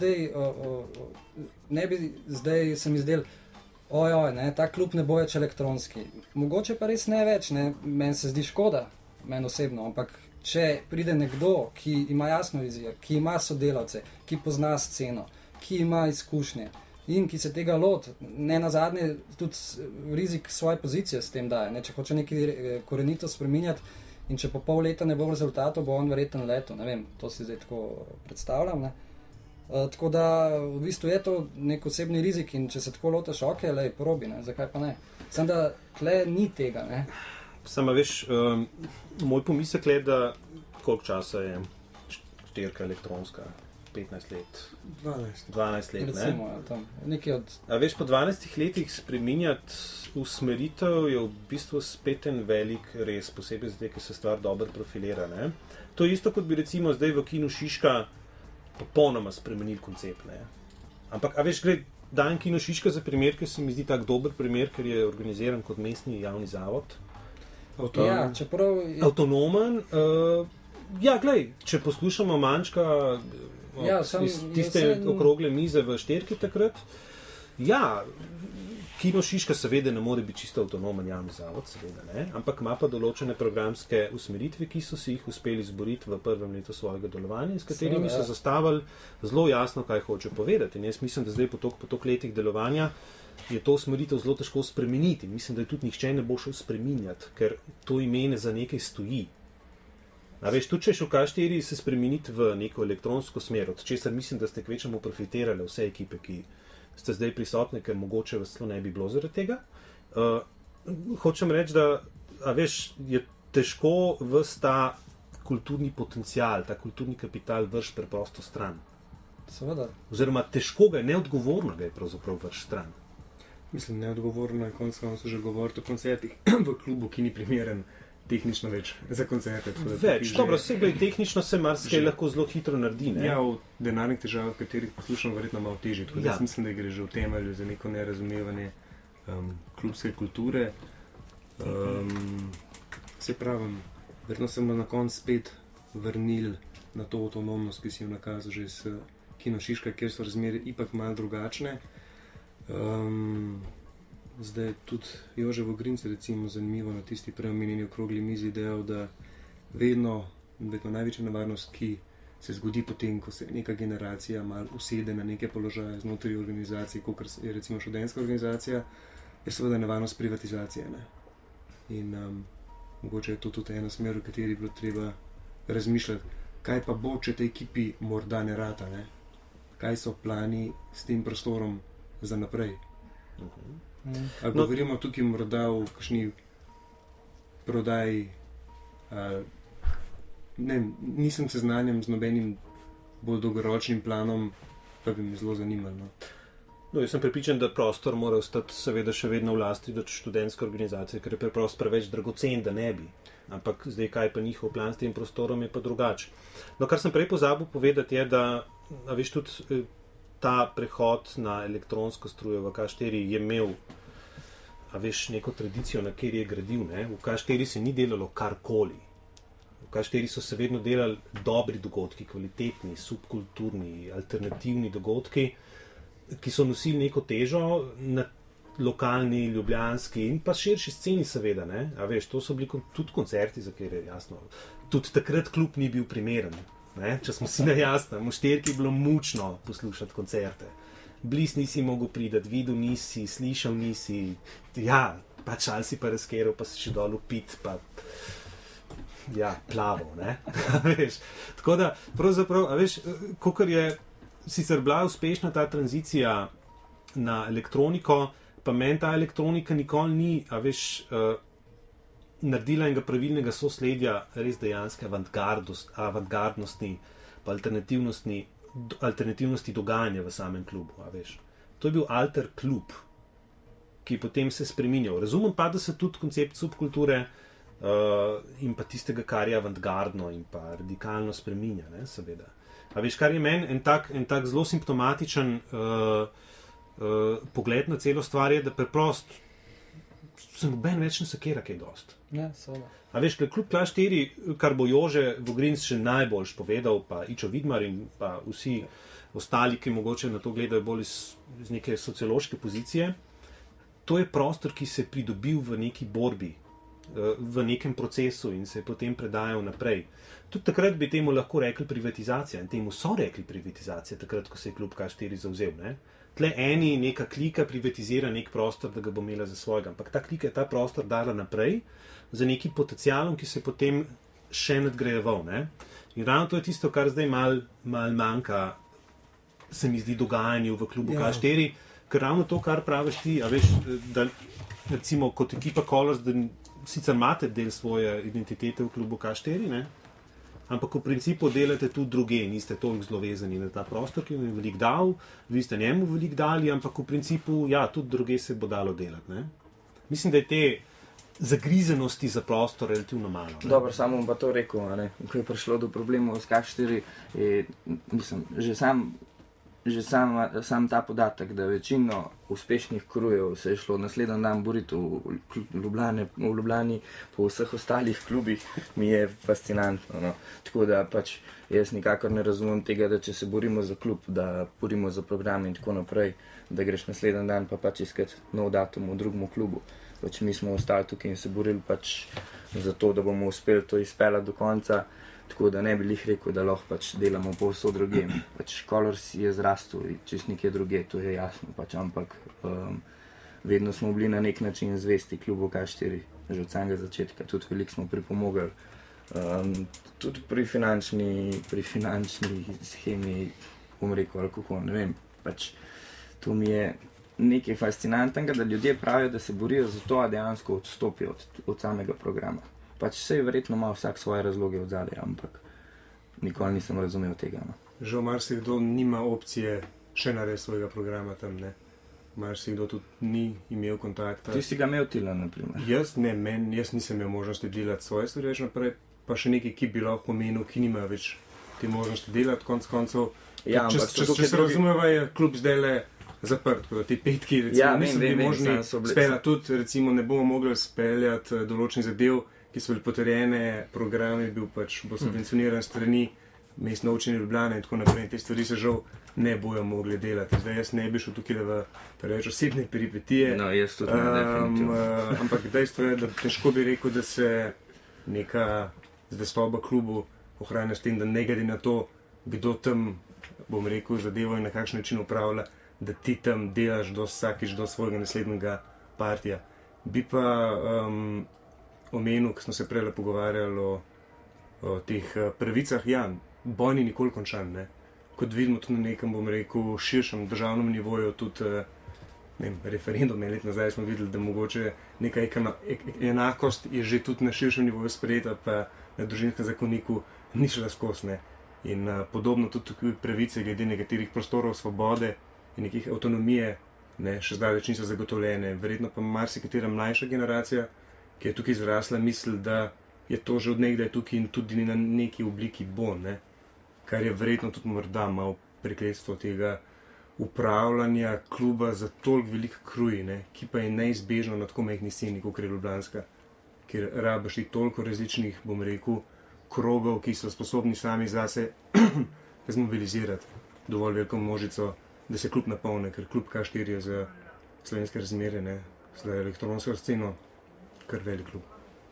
zdaj se mi zdel, ojoj, ne, ta klub ne bo več elektronski. Mogoče pa res ne več, ne? Meni se zdi škoda, meni osebno, ampak če pride nekdo, ki ima jasno vizijo, ki ima sodelavce, ki pozna sceno, ki ima izkušnje in ki se tega loti, ne nazadnje tudi rizik svoje pozicije s tem daje. Ne? Če hoče nekaj korenito spreminjati in če po pol leta ne bo rezultatov, bo on verjetno leto. Ne vem, to si zdaj tako predstavljam. Ne? Tako da v bistvu je to nek osebni rizik in če se tako lotaš, ok, lej, probi, ne? Zakaj pa ne? Samo da tle ni tega, ne?
Sama veš, moj pomislek je, da koliko časa je štirka elektronska? 15 let? 12 let,
recimo,
ne?
Tam, nekaj od...
A veš, po 12 letih spreminjati usmeritev je v bistvu spet en velik res, posebej zdaj, ki se stvar dobro profilira, ne? To je isto, kot bi recimo zdaj v Kinu Šiška popolnoma spremenili koncept, ne? Ampak, a veš, gled, dan Kino Šiška za primer, ker se mi zdi tak dober primer, ker je organiziran kot mestni javni zavod.
Ja, čeprav...
Avtonomen. Ja, glej, če poslušamo Mančka, tiste okrogle mize v štirki takrat, ja, Kino Šiška seveda ne more biti čisto avtonomen javni zavod, seveda ne, ampak ima pa določene programske usmeritve, ki so si jih uspeli zboriti v prvem letu svojega delovanja in s katerimi so zastavili zelo jasno, kaj hoče povedati. In jaz mislim, da zdaj po toliko letih delovanja je to usmeritev zelo težko spremeniti. Mislim, da je tudi nihče ne bo šel spreminjati, ker to ime za nekaj stoji. A veš, tudi če šel K4 se spremeniti v neko elektronsko smer, od česar mislim, da ste kvečemu profitirali vse ekipe, ki ste zdaj prisotne, ker mogoče vas ne bi bilo zaradi tega. Hočem reči, da a veš, je težko vse ta kulturni potencial, ta kulturni kapital vrš preprosto stran.
Seveda.
Oziroma težko ga je, neodgovorno ga je pravzaprav vrš stran.
Mislim, neodgovorno je, končno so že govorili o koncertih v klubu, ki ni primeren tehnično več za koncerte.
Več, dobro, vsega tehnično se marsikaj lahko zelo hitro naredi. Ne?
Ja, v denarnih težavah, v katerih poslušam, verjetno malo težje. Tako da jaz mislim, da gre že v temelju za neko nerazumevanje klubske kulture. Se pravim, verjetno se bomo na koncu spet vrnili na to avtonomnost, ki si jo nakazal že s Kino Šiška, kjer so razmere ipak malo drugačne. Zdaj tudi Jože Vogrinc, recimo, zanimivo na tisti preomenjeni okrogli mizi dejal, da vedno največja nevarnost, ki se zgodi potem, ko se neka generacija malo usede na neke položaje znotraj organizacije, kot je recimo študentska organizacija, je seveda nevarnost privatizacije. Ne? In mogoče je to tudi ena smer, v kateri bi bilo treba razmišljati, kaj pa bo, če tej ekipi morda ne rata, ne? Kaj so plani s tem prostorom za naprej. A govorimo tukaj morda o kakšni prodaji, nisem seznanjen z nobenim bolj dolgoročnim planom, pa bi me zelo zanimalo.
No, jaz sem prepričan, da prostor mora ostati seveda še vedno v lasti študentske organizacije, ker je preprosto preveč dragocen, da ne bi. Ampak zdaj, kaj pa njihov plan s tem prostorom, je pa drugače. No, kar sem prej pozabil povedati, je, da veš, tudi ta prehod na elektronsko strujo v K4 je imel neko tradicijo, na kjer je gradil. Ne? V K4 se ni delalo karkoli. V K4 so se vedno delali dobri dogodki, kvalitetni, subkulturni, alternativni dogodki, ki so nosili neko težo na lokalni, ljubljanski in pa širši sceni seveda. Ne? A veš, to so bili tudi koncerti, za kjer je jasno. Tudi takrat klub ni bil primeren. Ne? Če smo si na jasnem, v Šterki je bilo mučno poslušati koncerte. Bliz nisi mogel priti, videl nisi, slišal nisi, pač ali si pa razkeral, pa si še dol upit, pa plaval, ne, veš. Tako da, pravzaprav, veš, kakor je sicer bila uspešna ta tranzicija na elektroniko, pa meni ta elektronika nikoli ni, naredila enega pravilnega sosledja res dejanske avantgardnosti, pa alternativnosti dogajanja v samem klubu, To je bil alter klub, ki potem se spreminjal. Razumem pa, da se tudi koncept subkulture in pa tistega, kar je avantgardno in pa radikalno spreminja, ne, seveda. Kar je meni en tak zelo simptomatičen pogled na celo stvar je, da preprosto se noben več ne sekira kaj dost.
Ja, seveda.
Ker klub K4, kar bo Jože Vogrinc še najboljš povedal, pa Ičo Vidmar in pa vsi ostali, ki mogoče na to gledajo bolj iz neke sociološke pozicije, to je prostor, ki se je pridobil v neki borbi, v nekem procesu in se je potem predajal naprej. Tudi takrat bi temu lahko rekli privatizacija in temu so rekli privatizacija, takrat, ko se je klub K4 zavzel, ne? Tle neka klika privatizira nek prostor, da ga bo imela za svojega, ampak ta klika je ta prostor dala naprej za nekim potencialom, ki se je potem še nadgrajeval, ne? In ravno to je tisto, kar zdaj mal manjka, se mi zdi, dogajanju v klubu K4, ker ravno to, kar praviš ti, da recimo kot ekipa Colors, da sicer imate del svoje identitete v klubu K4, ne? Ampak v principu delate tudi druge, niste toliko zelo vezani na ta prostor, ki vam je veliko dal, vi ste njemu veliko dali, ampak v principu, tudi druge se bo dalo delati, ne? Mislim, da je te zagrizenosti za prostor relativno malo. Ne?
Dobro, samo bom pa to rekel, ko je prišlo do problemov s K4, mislim, že sam ta podatek, da večino uspešnih krujev se je šlo naslednji dan boriti v Ljubljani, po vseh ostalih klubih, mi je fascinantno. No. Tako da pač jaz nikakor ne razumem tega, da če se borimo za klub, da borimo za program in tako naprej, da greš naslednji dan pa pač iskati nov datum v drugem klubu. Pač mi smo ostali tukaj in se borili pač za to, da bomo uspeli to izpeljati do konca. Tako da ne bi lih rekel, da lahko pač delamo povsod drugem. Pač Colors je zrastel čist nekje druge, to je jasno. Pač, ampak vedno smo bili na nek način zvesti klubu K4, že od samega začetka. Tudi veliko smo pripomogli. Tudi pri finančni schemi, bom rekel, ali kako, ne vem. Pač, to mi je nekaj fascinantnega, da ljudje pravijo, da se borijo za to, a dejansko odstopijo od samega programa. Pač se verjetno ima vsak svoje razloge od zadaj, ampak nikoli nisem razumel tega. No.
Žal marsikdo nima opcije še narediti svojega programa tam, ne. Marsikdo tudi ni imel kontakta.
Ti si ga imel Tila, na primer?
Jaz nisem imel možnosti delati svoje stvari več naprej, pa še nekaj, ki bi lahko omenil, ki nimajo več te možnosti delati, konc koncev.
Ja,
če se razumeva, je klub zdajle zaprt, te petki, recimo, niso bili možni speljati tudi, recimo, ne bomo mogli speljati določenih zadev, ki so bili potrjene, program je bil pač subvencioniran strani Mestne občine Ljubljane in tako naprej. Te stvari se žal ne bojo mogli delati. Zdaj jaz ne bi šel tukaj v preveč osebne peripetije.
No, jaz tudi ne, definitivno.
Ampak dejstvo je, da težko bi rekel, da se neka zvestoba klubu ohranja s tem, da ne glede na to, kdo tam, bom rekel, zadevo in na kakšen način upravlja, da ti tam delaš vsakič do svojega naslednjega partija. Bi pa omenil, ko smo se prej pogovarjali o teh pravicah, ja, boj ni nikoli končan, ne. Kot vidimo tudi na nekem, bom rekel, širšem državnem nivoju, tudi referendum let nazaj smo videli, da mogoče neka enakost je že tudi na širšem nivoju sprejeta, pa na družinskem zakoniku ni šla skozi, ne. In podobno tudi pravice glede nekaterih prostorov svobode in nekih avtonomije, ne, še zdaleč niso zagotovljene. Verjetno pa marsikatera mlajša generacija, ki je tukaj zrasla, misli, da je to že od nekdaj tukaj in tudi na neki obliki bo, ne. Kar je verjetno tudi morda malo prekletstvo tega upravljanja kluba za toliko velik kruj, ne, ki pa je neizbežno na tako majhni sceni, kot je ljubljanska, kjer rabiš toliko različnih, bom rekel, krogov, ki so sposobni sami zase zmobilizirati dovolj veliko množico, da se klub napolne, ker klub K4 je za slovenske razmere, ne, za elektronsko sceno, kar velik klub.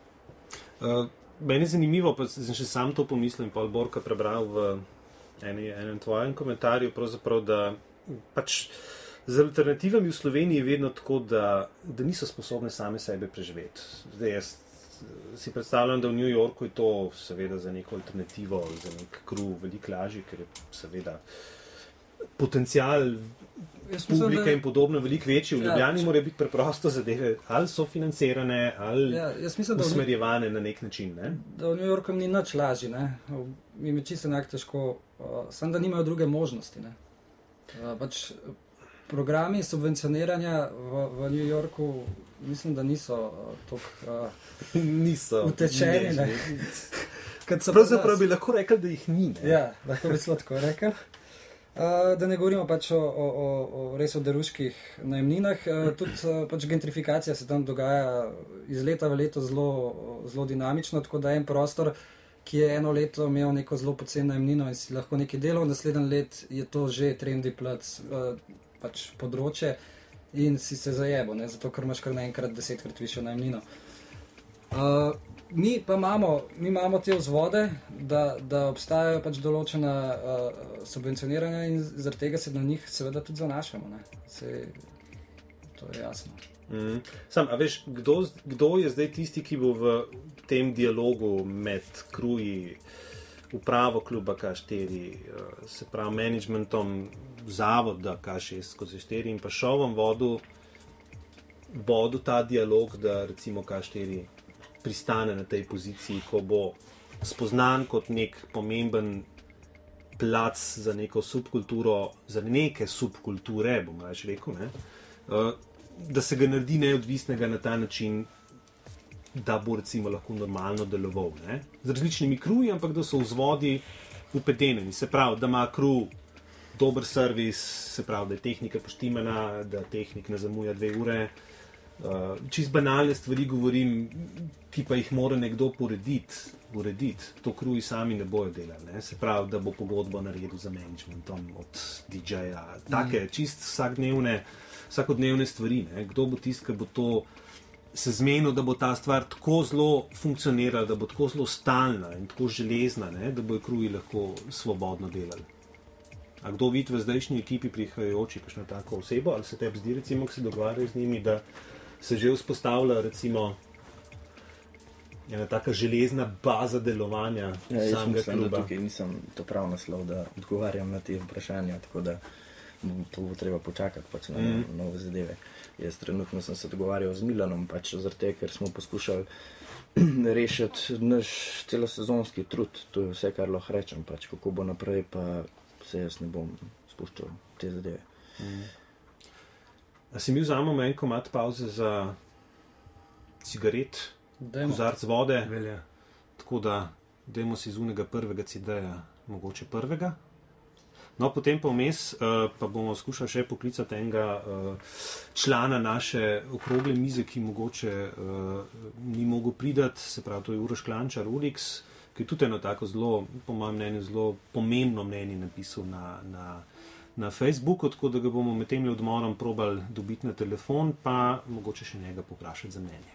Meni je zanimivo, pa sem še sam to pomislil in pol Borka prebral v enem tvojem komentarju, pravzaprav, da pač z alternativami v Sloveniji je vedno tako, da niso sposobne same sebe preživeti. Zdaj jaz si predstavljam, da v New Yorku je to seveda za neko alternativo, za nek kruh veliko lažje, ker je seveda potencial publike in podobno veliko večji. V Ljubljani mora biti preprosto zadeve ali so financirane, ali usmerjevane na nek način. Ne?
Da v New Yorku ni nič lažje, ne. Mi je čisto enak težko, samo da nimajo druge možnosti, ne. Pač programi subvencioniranja v New Yorku mislim, da niso
niso
utečeni, ne.
Pravzaprav bi lahko rekel, da jih ni, ne.
Ja, lahko bi celo tako rekel. Da ne govorimo pač o res oderuških najemninah, tudi pač gentrifikacija se tam dogaja iz leta v leto zelo dinamično, tako da en prostor, ki je eno leto imel neko zelo poceni najemnino in si lahko nekaj delal, naslednji let je to že trendy plac, pač področje in si se zajebo, ne, zato ker imaš kar naenkrat 10-krat višjo najemnino. Mi pa imamo te vzvode, da obstajajo pač določena subvencioniranja in zaradi tega se na njih seveda tudi zanašamo, ne. To je jasno.
Sam, a veš, kdo je zdaj tisti, ki bo v tem dialogu med kruji, upravo kluba K4, se pravi managementom zavoda K6/4 in pa šovom vodil ta dialog, da recimo K4 pristane na tej poziciji, ko bo spoznan kot nek pomemben plac za neko subkulturo, za neke subkulture, bom reč rekel, ne? Da se ga naredi neodvisnega na ta način, da bo recimo lahko normalno deloval, ne? Z različnimi kruji, ampak da so vzvodi upedeneni. Se pravi, da ima kruj dober servis, se pravi, da je tehnika poštimana, da tehnik ne zamuja 2 ure. Čist banalne stvari govorim, ki pa jih mora nekdo urediti. To kruji sami ne bojo delali. Ne? Se pravi, da bo pogodbo naredil za managementom od DJ-ja. Take čist vsakodnevne stvari. Ne? Kdo bo tisti, ki bo to se zmenil, da bo ta stvar tako zelo funkcionirala, da bo tako zelo stalna in tako železna, ne? Da bojo kruji lahko svobodno delali. A kdo vidi v zdajšnji ekipi prihajajoči kakšno tako osebo, ali se tebi zdi, recimo, ki se dogovarjajo z njimi, da se že vzpostavlja, recimo, ena taka železna baza delovanja samega kluba?
Da tukaj nisem to prav naslov, da odgovarjam na te vprašanja, tako da to bo treba počakati pač na nove zadeve. Jaz trenutno sem se dogovarjal z Milanom, pač zaradi tega, ker smo poskušali rešiti naš celosezonski trud. To je vse, kar lahko rečem, pač kako bo naprej, pa se jaz ne bom spuščal te zadeve.
A si mi vzamemo en komad pauze za cigaret, kozarc vode?
Velja.
Tako da dajmo si z unega prvega CD-ja, mogoče prvega. No, potem pa vmes pa bomo skušali še poklicati enega člana naše okrogle mize, ki mogoče ni mogel pridati, se pravi, to je Uroš Klančar, Ulix, ki je tudi eno tako zelo, po mojem mnenju, zelo pomembno mnenje napisal na Facebooku, tako da ga bomo med tem odmorom probali dobiti na telefon, pa mogoče še njega poprašati za mnenje.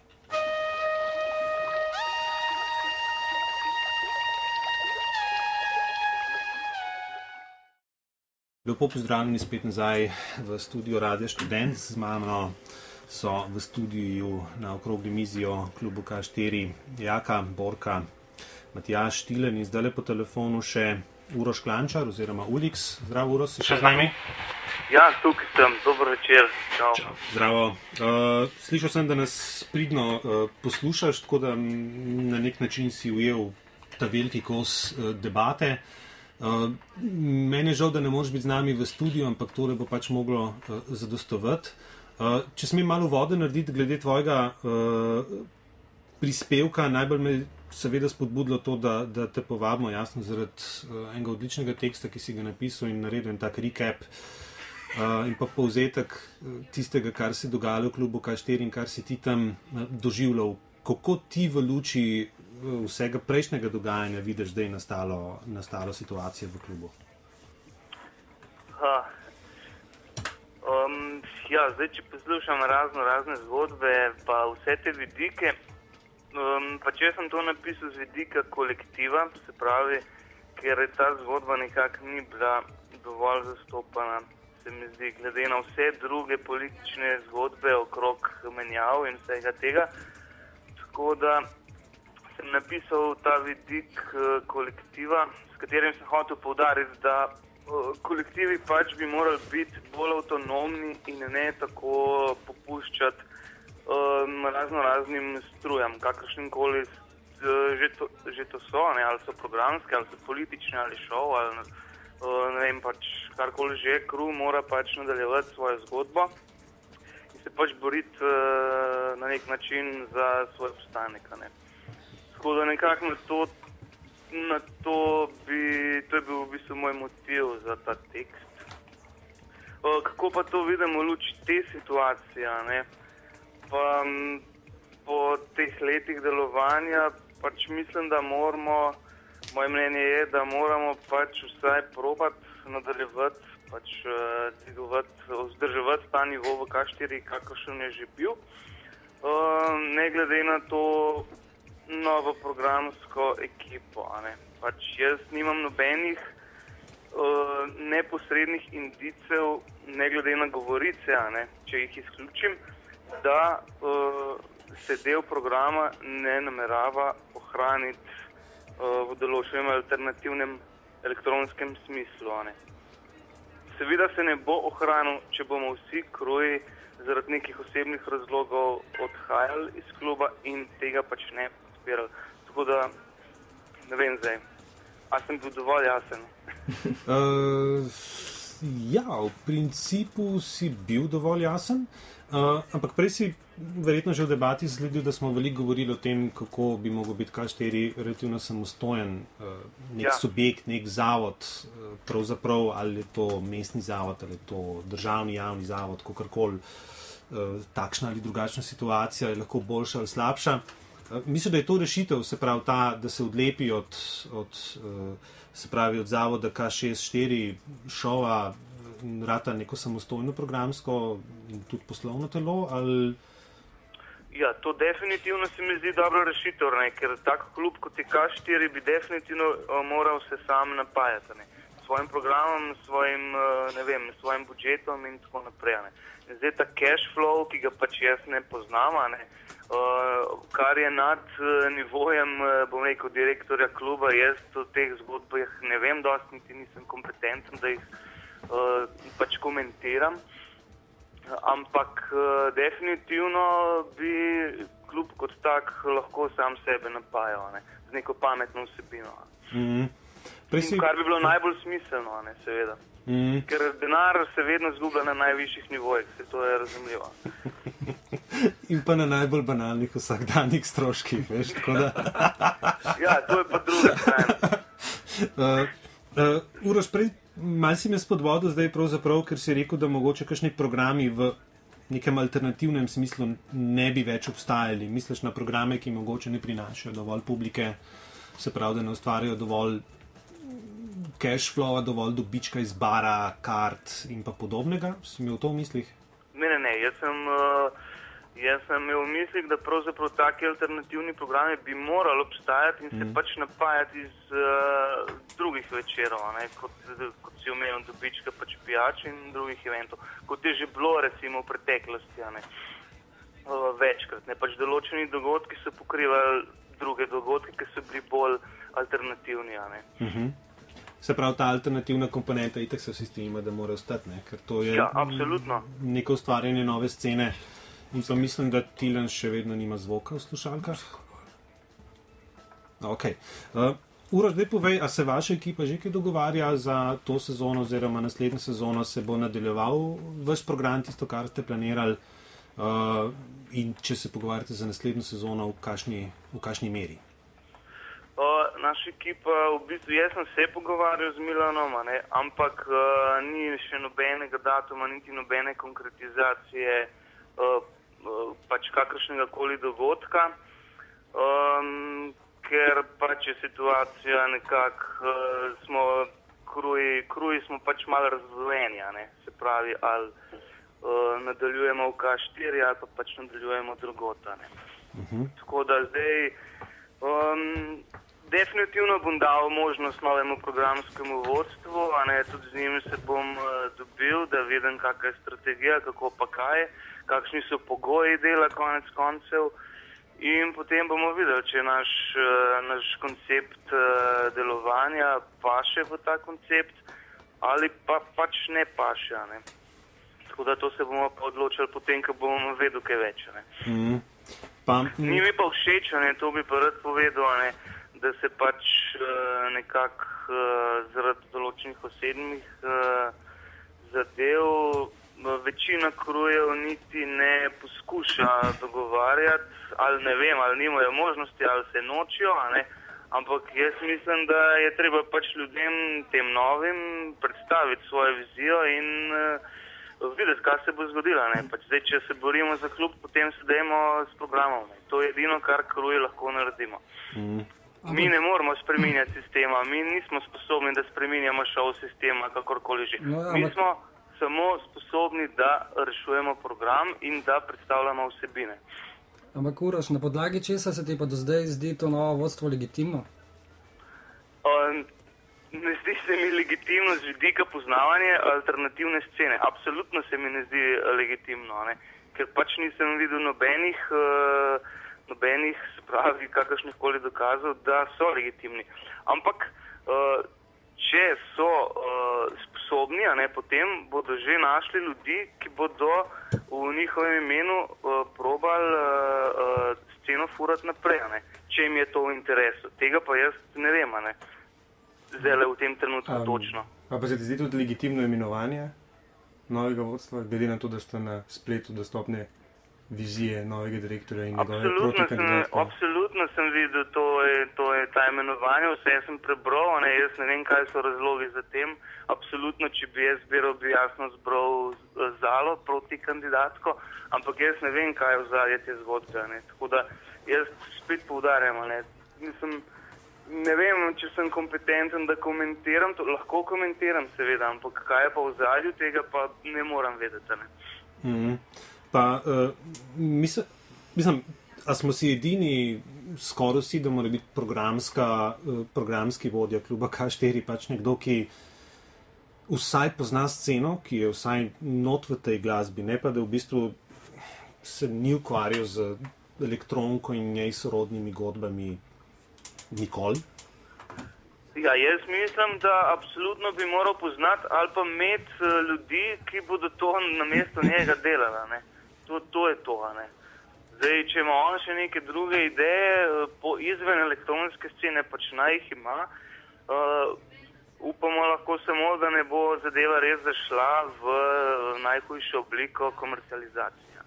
Lepo pozdravljeni spet nazaj v studio Radia Študent. Z mano so v studiu na okrogli mizi o klubu K4 Jaka, Borka, Matjaž Tilen in zdaj po telefonu še Uroš Klančar oziroma Ulix. Zdravo, Uroš, si še z nami?
Ja, tukaj sem. Dober večer. Čau.
Zdravo. Slišal sem, da nas pridno poslušaš, tako da na nek način si ujel ta veliki kos debate. Meni je žal, da ne moreš biti z nami v studiu, ampak tole bo pač moglo zadostovati. Če smem malo vode narediti glede tvojega prispevka, najbolj me seveda spodbudilo to, da te povabimo, jasno, zaradi enega odličnega teksta, ki si ga napisal in naredil en tak recap in pa povzetek tistega, kar se je dogajalo v klubu K4 in kar si ti tam doživljal. Kako ti v luči vsega prejšnjega dogajanja vidiš zdaj nastalo situacijo v klubu?
Zdaj, če poslušam razne zgodbe, pa vse te vidike, pa če sem to napisal z vidika kolektiva, se pravi, ker ta zgodba nekako ni bila dovolj zastopana, se mi zdi, glede na vse druge politične zgodbe okrog menjav in vsega tega. Tako da sem napisal ta vidik kolektiva, s katerim sem hotel poudariti, da kolektivi pač bi morali biti bolj avtonomni in ne tako popuščati raznim strujam, kakršnikoli že to so, ne, ali so programske, ali so politične, ali šov, ali ne vem, pač karkoli že, kru mora pač nadaljevati svojo zgodbo in se pač boriti na nek način za svoj obstanek, ne. Tako da nekako to je bil v bistvu moj motiv za ta tekst. Kako pa to vidimo v luči te situacije, ne? Pa po teh letih delovanja pač mislim, da moramo, moje mnenje je, da moramo pač vsaj probati nadaljevati, pač vzdrževati ta nivo v K4, kakršen je že bil. Ne glede na to novo programsko ekipo, ne. Pač jaz nimam nobenih neposrednih indicev, ne glede na govorice, ne, če jih izključim, da se del programa ne namerava ohraniti v določenem alternativnem elektronskem smislu, ne. Seveda se ne bo ohranil, če bomo vsi kruji zaradi nekih osebnih razlogov odhajali iz kluba in tega pač ne podpirali. Tako da, ne vem zdaj, a sem bil dovolj jasen?
Ja, v principu si bil dovolj jasen, ampak prej si verjetno že v debati sledil, da smo veliko govorili o tem, kako bi mogel biti K4 relativno samostojen nek subjekt, nek zavod, pravzaprav ali je to mestni zavod, ali je to državni javni zavod, kakorkoli, takšna ali drugačna situacija je lahko boljša ali slabša. Mislim, da je to rešitev, se pravi ta, da se odlepi od zavoda K64 šova in rata neko samostojno programsko in tudi poslovno telo, ali...
Ja, to definitivno se mi zdi dobra rešitev, ne? Ker tak klub kot je K4 bi definitivno moral se sam napajati, ne? Svojim programom, svojim budžetom in tako naprej. Ne? Zdaj ta cash flow, ki ga pač jaz ne poznam, ne? Kar je nad nivojem, bom rekel, direktorja kluba, jaz o teh zgodbah ne vem dosti, niti nisem kompetenten, da jih pač komentiram. Ampak definitivno bi klub kot tak lahko sam sebe napajal, ne? Z neko pametno vsebino. Kar bi bilo najbolj smiselno, ne? Seveda. Ker denar se vedno zgublja na najvišjih nivojih, se to je razumljivo.
In pa na najbolj banalnih vsakdanjih stroških, veš, tako da...
Ja, to je pa druga strana.
Uroš, prej malo si me spodbodil zdaj pravzaprav, ker si rekel, da mogoče kakšni programi v nekem alternativnem smislu ne bi več obstajali. Misliš na programe, ki mogoče ne prinašajo dovolj publike, se pravi, da ne ustvarjajo dovolj cash flowa, dovolj dobička iz bara, kart in pa podobnega? Si imel to v mislih?
Ne, jaz sem imel v mislih, da pravzaprav taki alternativni programi bi morali obstajati in se pač napajati iz drugih večerov, ne? Kot si omenil, dobička pač pijač in drugih eventov. Kot je že bilo recimo v preteklosti, ne? Večkrat. Ne? Pač določeni dogodki so pokrivali druge dogodke, ki so bili bolj alternativni. Ne?
Se pravi, ta alternativna komponenta, itak se vsi strinjamo, da mora ostati, ne? Ker to je neko ustvarjanje nove scene. In pa mislim, da Tilen še vedno nima zvoka v slušalkah. Ok. Uroš, daj povej, a se vaša ekipa že kaj dogovarja za to sezono oziroma naslednjo sezono, se bo nadaljeval vaš program, tisto, kar ste planirali, in če se pogovarjate za naslednjo sezono, v kakšni meri?
Naša ekipa, v bistvu, jaz sem se pogovarjal z Milanom, ne? Ampak ni še nobenega datuma, niti nobene konkretizacije pač kakršnega koli dogodka, ker pač je situacija nekako, kruji smo pač malo razdvojeni, ne? Se pravi, ali nadaljujemo v K4 ali pa pač nadaljujemo drugota, ne? Tako da zdaj definitivno bom dal možnost novemu programskemu vodstvu, a ne, tudi z njim se bom dobil, da vidim, kakšna je strategija, kako pa kaj, kakšni so pogoji dela konec koncev in potem bomo videli, če naš koncept delovanja paše v ta koncept ali pa pač ne paše, ne. Tako da to se bomo pa odločili potem, ko bomo vedeli kaj več, ne. Ni mi pa všeč, ne, to bi pa rad povedal, ne, da se pač nekako zaradi določenih osebnih zadev večina krujev niti ne poskuša dogovarjati, ali ne vem, ali nimajo možnosti, ali se nočijo, ne? Ampak jaz mislim, da je treba pač ljudem, tem novim, predstaviti svojo vizijo in videti, kaj se bo zgodilo, ne? Pač zdaj, če se borimo za klub, potem se dajmo s programom, ne? To je edino, kar kruje lahko naredimo. Mi ne moramo spreminjati sistema, mi nismo sposobni, da spreminjamo šov sistema, kakorkoli že. Mi smo samo sposobni, da rešujemo program in da predstavljamo vsebine.
Ampak Uroš, na podlagi česa se ti pa do zdaj zdi to novo vodstvo legitimno?
Ne zdi se mi legitimno z vidika poznavanja alternativne scene. Absolutno se mi ne zdi legitimno, ne? Ker pač nisem videl nobenih, se pravi, kakršnih koli dokazov, da so legitimni. Ampak če so sposobni, a ne, potem bodo že našli ljudi, ki bodo v njihovem imenu probali sceno furati naprej, a ne, če jim je to v interesu. Tega pa jaz ne vem, a ne. zdaj v tem trenutku točno.
Pa se ti zdi tudi legitimno imenovanje novega vodstva, glede na to, da sta na spletu dostopne vizije novega direktorja in njegove protikandidatke?
Absolutno sem videl, to je ta imenovanje, vse sem prebral, jaz ne vem, kaj so razlogi za tem. Absolutno, če bi jaz zbiral, bi jasno zbral Zalo proti kandidatko, ampak jaz ne vem, kaj je ozadje te zgodbe. Tako da jaz spet poudarjam, ne vem, če sem kompetenten, da komentiram, to lahko komentiram seveda, ampak kaj je pa ozadju tega, pa ne moram vedeti.
Pa, mislim, a smo si edini, skoraj vsi, da mora biti programski vodja kluba K4, pač nekdo, ki vsaj pozna sceno, ki je vsaj not v tej glasbi, ne pa da v bistvu se ni ukvarjal z elektronko in njej sorodnimi godbami nikoli?
Ja, jaz mislim, da absolutno bi moral poznati ali pa imeti ljudi, ki bodo to namesto njega delali. To je to. Zdaj, če ima on še neke druge ideje izven elektronske scene, pač naj jih ima, upamo lahko samo, da ne bo zadeva res zašla v najhujšo obliko komercializacije.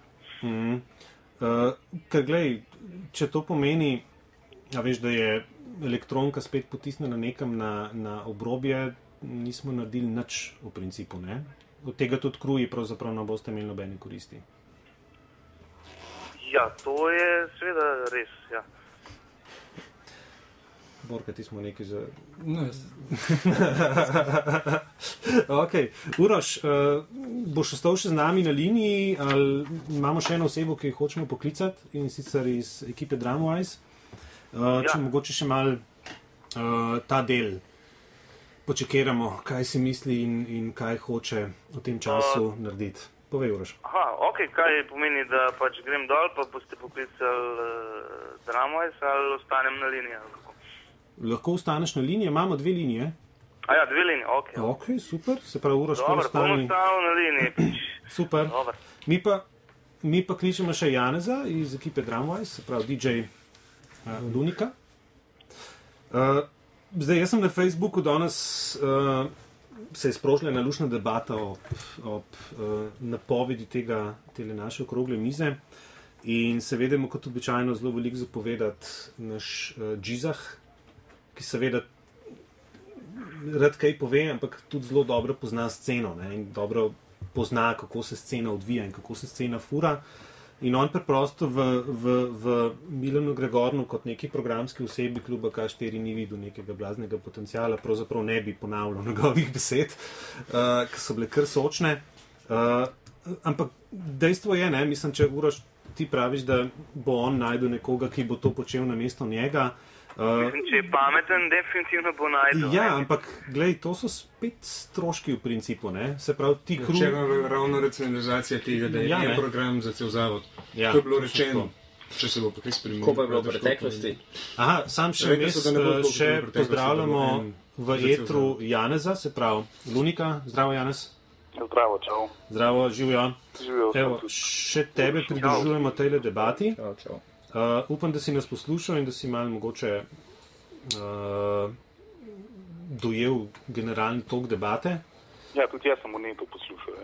Ker glej, če to pomeni, veš, da je elektronka spet potisnjena nekam na obrobje, nismo naredili nič v principu, ne? Od tega tudi kruji pravzaprav ne boste imeli nobene koristi.
Ja, to je seveda res, ja.
Borka, ti smo nekaj za...
No, jaz.
Ok, Uroš, boš ostal še z nami na liniji, ali imamo še eno osebo, ki jo hočemo poklicati, in sicer iz ekipe Dramwise. Če mogoče še malo ta del počekiramo, kaj si misli in kaj hoče v tem času narediti. Povej, Uroš.
Ok, kaj pomeni, da pač grem dol, pa boste poklicali Dramwise, ali ostanem na liniji?
Lahko ostaneš na liniji, imamo 2 linije.
Dve linije, ok.
Ok, super, se pravi, Uroš,
dobar, bom ostal na liniji.
Super. Dobar. Mi pa kličemo še Janeza iz ekipe Dramwise, se pravi DJ Lunika. Zdaj, jaz sem na Facebooku danes se je sprožila ena lušna debata ob napovedi tele naše okrogle mize in se vedemo kot običajno zelo veliko zapovedati naš Džizah, ki seveda rad kaj pove, ampak tudi zelo dobro pozna sceno, ne? In dobro pozna, kako se scena odvija in kako se scena fura. In on preprosto v Milanu Gregornu kot neki programski osebi kluba K4 ni videl nekega blaznega potencijala, pravzaprav ne bi ponavljal njegovih besed, ki so bile kar sočne. Ampak dejstvo je, mislim, če Uroš ti praviš, da bo on najdel nekoga, ki bo to počel namesto njega.
Mislim, če je pameten, definitivno bo najdel.
Ja, ampak glej, to so spet stroški v principu, ne? Se pravi, ti kruh...
Če je ravno racionalizacija tega, da je program za cel zavod. Ja, to je bilo rečeno, če se bo potem spremenil.
Ko pa je bilo v preteklosti?
Aha, sam še pozdravljamo v etru Janeza, se pravi Lunika. Zdravo, Janez.
Zdravo, čau.
Zdravo, živijo.
Evo,
še tebe pridružujemo tejle debati.
Čau.
Upam, da si nas poslušal in da si malo mogoče dojel generalni tok debate.
Ja, tudi jaz sem v netu poslušal.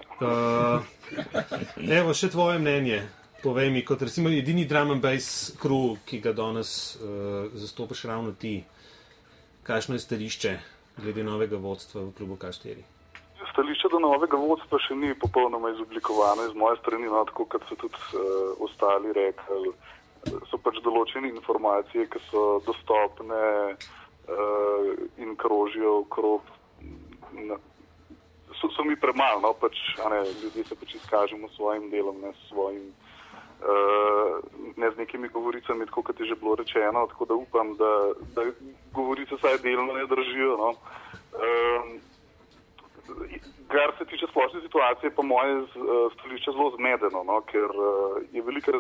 Evo, še tvoje mnenje. Povej mi, kot recimo edini drum and bass crew, ki ga danes zastopaš ravno ti, kakšno je stališče glede novega vodstva v klubu K4?
Stališče do novega vodstva še ni popolnoma izoblikovano iz moje strani, tako kot so tudi ostali rekli. So pač določene informacije, ki so dostopne in krožijo okrog. So mi premalo, pač, ljudje se pač izkažemo s svojim delom, ne z nekimi govoricami, tako kot je že bilo rečeno, tako da upam, da govorice saj delno ne držijo. No. Kar se tiče splošne situacije, pa moje stališče zelo zmedeno, no, ker je veliko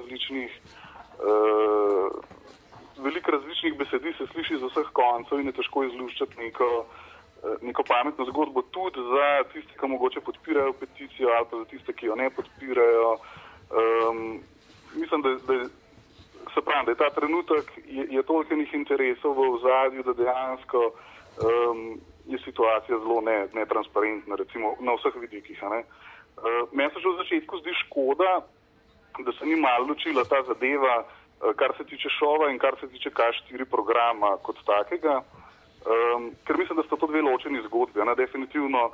različnih besedi se sliši z vseh koncev in je težko izluščati neko pametno zgodbo tudi za tiste, ki mogoče podpirajo peticijo ali pa za tiste, ki jo ne podpirajo. Mislim, da je ta trenutek je toliko interesov v ozadju, da dejansko je situacija zelo netransparentna, recimo na vseh vidikih. Meni se že v začetku zdi škoda, da se ni malo ločila ta zadeva, kar se tiče šova in kar se tiče K4 programa kot takega, ker mislim, da sta to dve ločeni zgodbi. Definitivno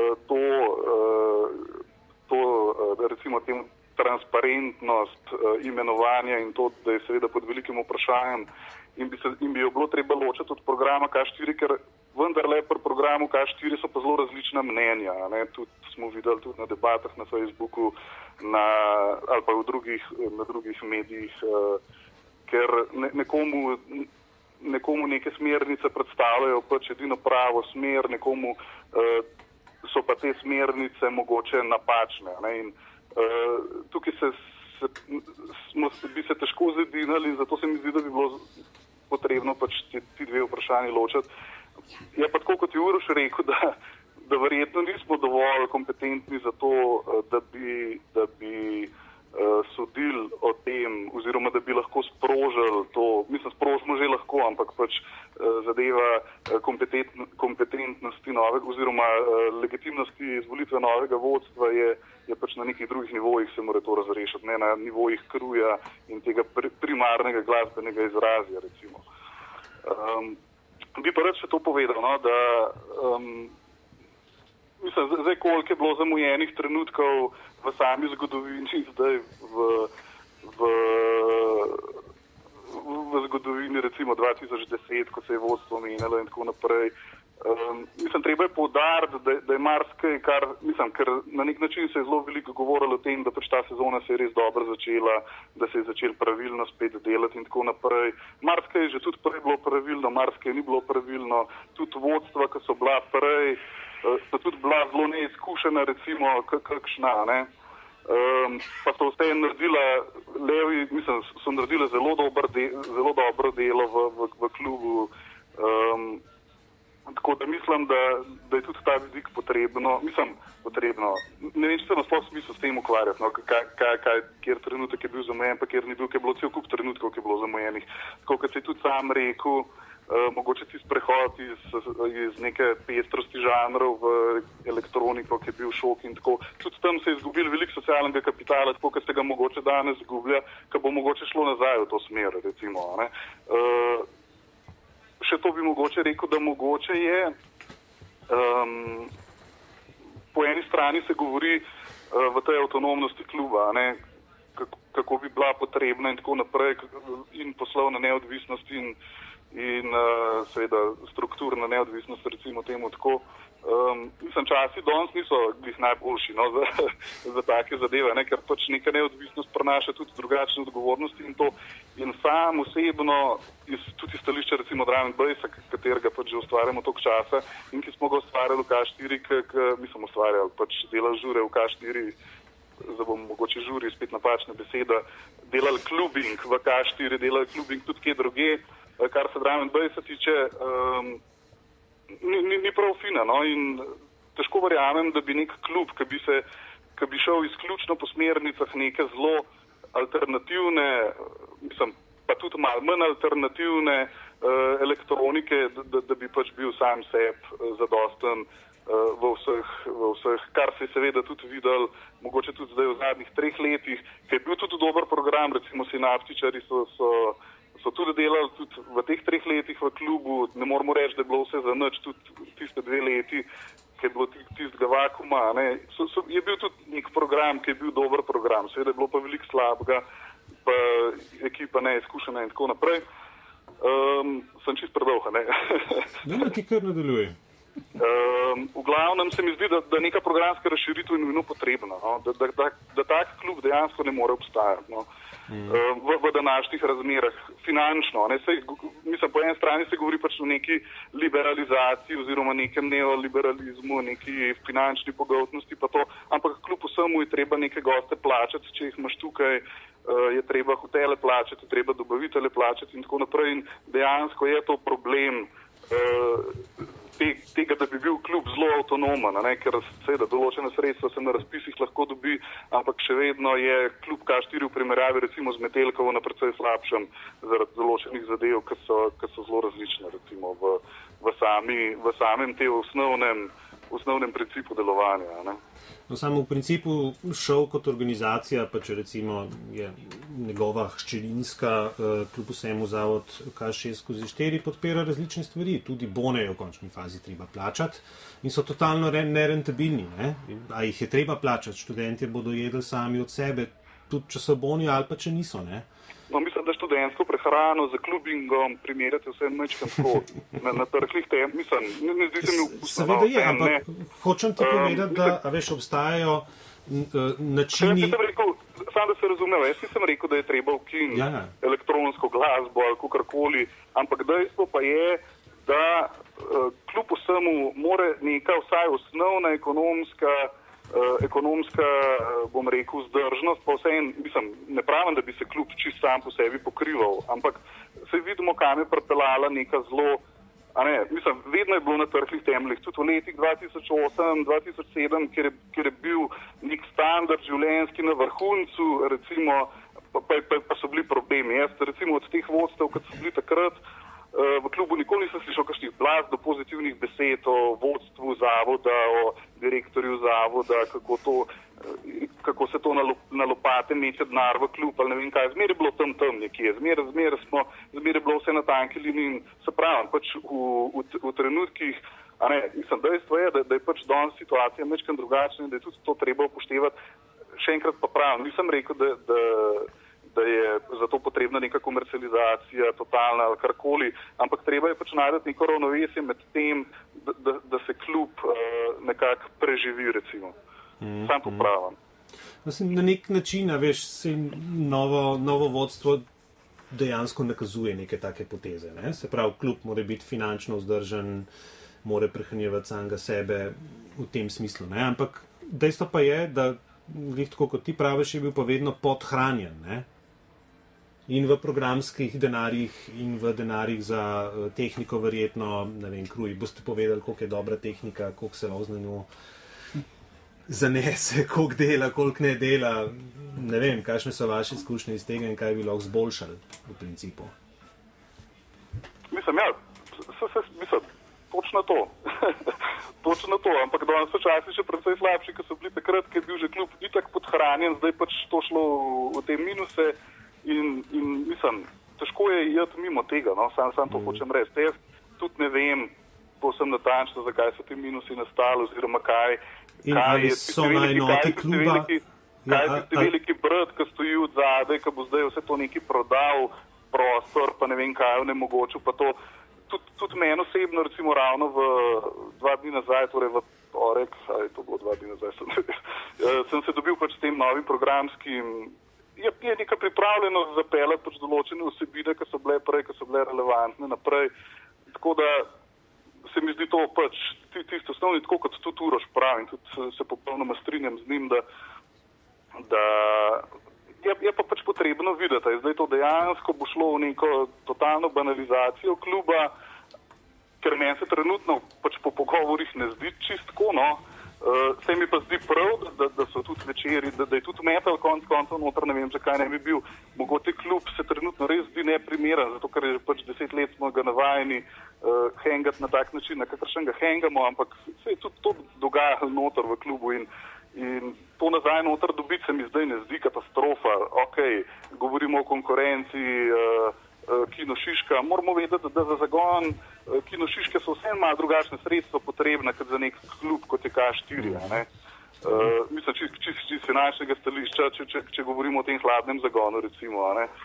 recimo tem transparentnost imenovanja in to, da je seveda pod velikim vprašanjem in bi jo bilo treba ločiti od programa K4, ker vendarle pri programu K4 so pa zelo različna mnenja. Tudi smo videli tudi na debatah na Facebooku ali pa na drugih medijih, ker nekomu neke smernice predstavljajo pač edino pravo smer, nekomu so pa te smernice mogoče napačne. In tukaj bi se težko zedinali, zato se mi zdi, da bi bilo potrebno pač ti dve vprašanji ločiti. Je pa tako, kot je Uroš rekel, da verjetno nismo dovolj kompetentni za to, da bi sodili o tem, oziroma da bi lahko sprožili to, mislim, sprožimo že lahko, ampak pač zadeva kompetentnosti novega oziroma legitimnosti izvolitve novega vodstva je pač na nekih drugih nivojih se mora to razrešiti, ne na nivojih kruja in tega primarnega glasbenega izrazja, recimo. Bi pa rad še to povedal, da mislim, zdaj koliko je bilo zamujenih trenutkov v sami zgodovini, zdaj v zgodovini recimo 2010, ko se je vodstvo menjalo in tako naprej. Mislim, treba je poudariti, da je marsikaj, ker na nek način se je zelo veliko govorilo o tem, da pač ta sezona se je res dobro začela, da se je začel pravilno spet delati in tako naprej. Marsikaj je že tudi prej bilo pravilno, marsikaj ni bilo pravilno, tudi vodstva, ki so bila prej, so tudi bila zelo neizkušena, recimo kakšna, pa so vse naredila levi, mislim, so naredila zelo dobro delo v klubu. Tako da mislim, da je tudi ta vidik potrebno, ne vem, če se na sploh smisel s tem ukvarjati, kjer trenutek je bil zamujen, pa kjer ni bil, ker je bilo cel kup trenutkov, ki je bilo zamujenih. Tako kot se je tudi sam rekel, mogoče ti sprehod iz neke pestrosti žanrov v elektroniko, ki je bil šok in tako. Tudi tam se je izgubil veliko socialnega kapitala, tako kot se ga mogoče danes izgublja, ki bo mogoče šlo nazaj v to smer, recimo. Še to bi mogoče rekel, da mogoče je, po eni strani se govori v tej avtonomnosti kluba, kako bi bila potrebna in tako naprej, in poslovna neodvisnost in seveda strukturna neodvisnost, recimo temu tako. Mislim, časi danes niso glih najboljši za take zadeve, ker pač neka neodvisnost prinaša tudi drugačne odgovornosti in to. In sam osebno, tudi stališče recimo Draven Bejsa, katerega pač že ustvarjamo toliko časa in ki smo ga ustvarjali v K4, mi smo ustvarjali, pač delali žure v K4, zdaj bom mogoče žuri, spet napačna beseda, delali klubing v K4, delali klubing tudi kje druge, kar se Draven Bejsa tiče, ni prav fina, in težko verjamem, da bi nek klub, ki bi šel izključno po smernicah neke zelo alternativne, mislim, pa tudi malo manj alternativne elektronike, da bi pač bil sam sebi zadosten v vseh, kar se je seveda tudi videl, mogoče tudi zdaj v zadnjih 3 letih, ki je bil tudi dober program, recimo Sinaptičari so tudi delali tudi v teh 3 letih v klubu, ne moramo reči, da je bilo vse za nič, tudi tiste 2 leti, ki je bilo tistega vakuma, je bil tudi nek program, ki je bil dober program, seveda je bilo pa veliko slabega, pa ekipa neizkušena in tako naprej. Sem čist predolga,
ki kar nadaljuje.
V glavnem se mi zdi, da neka programska razširitev je nujno potrebna, da tak klub dejansko ne more obstajati. V današnjih razmerah finančno. Mislim, po eni strani se govori pač o neki liberalizaciji oziroma nekem neoliberalizmu, neki finančni pogoltnosti pa to, ampak kljub vsemu je treba neke goste plačati, če jih imaš tukaj, je treba hotele plačati, je treba dobavitelje plačati in tako naprej in dejansko je to problem tega, da bi bil klub zelo avtonomen, ne, ker seveda določene sredstva se na razpisih lahko dobi, ampak še vedno je klub K4 v primerjavi recimo z Metelkovo na precej slabšem zaradi določenih zadev, ki so zelo različne recimo v samem tem osnovnem principu delovanja. Ne.
No, samo v principu šov kot organizacija, pa če recimo je njegova hčerinska kljub vsemu zavod K6/4 podpira različne stvari, tudi bone je v končni fazi treba plačati in so totalno nerentabilni. Ne? A jih je treba plačati, študentje bodo jedli sami od sebe, tudi če so boni ali pa če niso. Ne?
No, mislim, da študentsko prehrano za klubingom primerjate vse mečkem na trhlih tem. Mislim, ne zdi se mi vkusno.
Seveda je, ampak hočem ti povedati, da veš, obstajajo načini...
Sam da se razumel, jaz nisem rekel, da je treba ukiniti elektronsko glasbo ali kakorkoli, ampak dejstvo pa je, da kljub vsemu more neka vsaj osnovna ekonomska, bom rekel, vzdržnost, pa vseeno, mislim, ne pravim, da bi se klub čist sam po sebi pokrival, ampak se vidimo, kam je pripeljala neka zelo, mislim, vedno je bilo na trhlih temeljih, tudi v letih 2008, 2007, kjer je bil nek standard življenjski na vrhuncu, recimo, pa so bili problemi. Jaz, recimo, od teh vodstev, kot so bili takrat, v klubu nikoli nisem slišal kakšnih blast do pozitivnih besed o vodstvu zavoda, o direktorju zavoda, kako se to na lopate meče denar v klub ali ne vem kaj. Zmer je bilo tam nekje, zmer je bilo vse na tanki liniji in se pravim, pač v trenutkih, mislim, dejstvo je, da je pač danes situacija mečkam drugačna in da je tudi to treba upoštevati. Še enkrat pa pravim, nisem rekel, da je zato potrebna neka komercializacija, totalna ali karkoli, ampak treba je pač najti neko ravnovesje med tem, da se klub nekako preživi, recimo. Sam popravim.
Na nek način, veš, se novo vodstvo dejansko nakazuje neke take poteze. Ne? Se pravi, klub mora biti finančno vzdržen, mora prehranjevati samega sebe v tem smislu. Ne? Ampak dejstvo pa je, da tako kot ti praviš, je bil pa vedno podhranjen. Ne? In v programskih denarjih, in v denarjih za tehniko verjetno, ne vem, Kruj, boste povedali, koliko je dobra tehnika, koliko se lahko z njo zanese, koliko dela, koliko ne dela. Ne vem, kakšne so vaše izkušnje iz tega in kaj bi lahko zboljšali v principu.
Mislim, točno to. Točno to, ampak danes so časi še precej slabši, ki so bili takrat, ker je bil že klub itak podhranjen, zdaj pač to šlo v te minuse. In mislim, težko je iti mimo tega, no? Sam to hočem reči. Jaz tudi ne vem povsem natančno, zakaj so ti minusi nastali, oziroma kaj
ali so na enoti kluba.
Kaj je tisti veliki brat, ki stoji od zadaj, ki bo zdaj vse to neki prodal prostor, pa ne vem kaj, onemogočil, pa to. Tudi meni osebno, recimo ravno v 2 dni nazaj, torej v torek, ali to bilo 2 dni nazaj, sem se dobil pač s tem novim programskim. Je neka pripravljenost zapeljati pač določene vsebine, ki so bile prej, ki so bile relevantne naprej. Tako da se mi zdi to pač tisto osnovni, tako kot tudi Uroš pravi, tudi se popolnoma strinjam z njim, da je pa pač potrebno videti, da zdaj to dejansko bo šlo v neko totalno banalizacijo kluba, ker meni se trenutno pač po pogovorih ne zdi čistko, no. Se mi pa zdi prav, da so tudi večeri, da je tudi metal koncev noter, ne vem, zakaj ne bi bil. Mogoče klub se trenutno res zdi neprimeren, zato ker je pač 10 let smo ga navajeni hengati na tak način, na kakršen ga hengamo, ampak se je tudi to dogajalo noter v klubu in to nazaj noter dobiti se mi zdaj ne zdi katastrofa. Ok, govorimo o konkurenci, Kino Šiška. Moramo vedeti, da za zagon Kino Šiške so vse malo drugačne sredstva potrebne, kot za nek klub, kot je K4. Mislim, čist finančnega stališča, če govorimo o tem hladnem zagonu, recimo,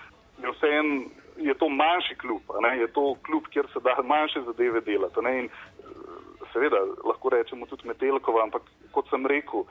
je to manjši klub, je to klub, kjer se da manjše zadeve delati. In seveda, lahko rečemo tudi Metelkova, ampak kot sem rekel,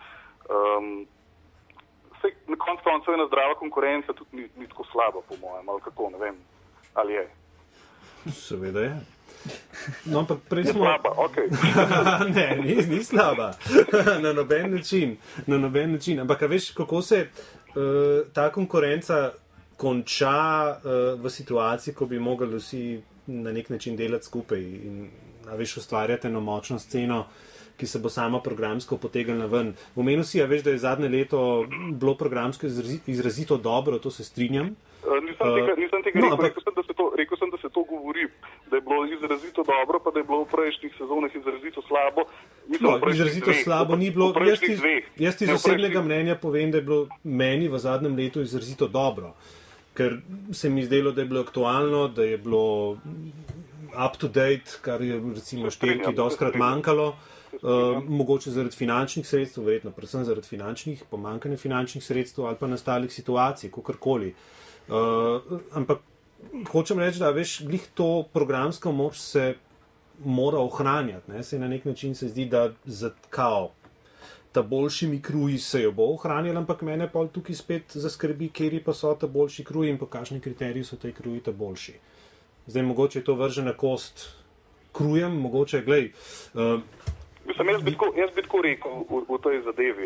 na koncu ena zdrava konkurenca tudi ni tako slaba, po mojem, ali kako, ne vem. Ali je?
Seveda je. No, ampak prej smo...
Je slaba, okej.
Ne, ni slaba. Na noben način. Ampak veš, kako se ta konkurenca konča v situaciji, ko bi mogli vsi na nek način delati skupaj. In ustvarjate eno močno sceno, ki se bo sama programsko potegnila ven. Omenil si, veš, da je zadnje leto bilo programsko izrazito dobro, to se strinjam.
Nisem tega rekel sem, da se to govori, da je bilo izrazito dobro, pa da je bilo v prejšnjih sezonah izrazito slabo.
Izrazito slabo ni bilo. Jaz iz osebnega mnenja povem, da je bilo meni v zadnjem letu izrazito dobro, ker se mi zdelo, da je bilo aktualno, da je bilo up to date, kar je recimo številki dostkrat manjkalo. Mogoče zaradi finančnih sredstev, verjetno predvsem zaradi pomanjkanja finančnih sredstev ali pa nastalih situacij, kakorkoli. Ampak hočem reči, da veš, glih to programska moč se mora ohranjati. Ne? Se na nek način se zdi, da za ta boljšimi kruji se jo bo ohranjala, ampak mene pa tukaj spet zaskrbi, kjeri pa so ta boljši kruji in po kakšni kriteriji so te kruji ta boljši. Zdaj mogoče je to vržena kost krujem, mogoče, glej.
Jaz bi tako rekel v tej zadevi.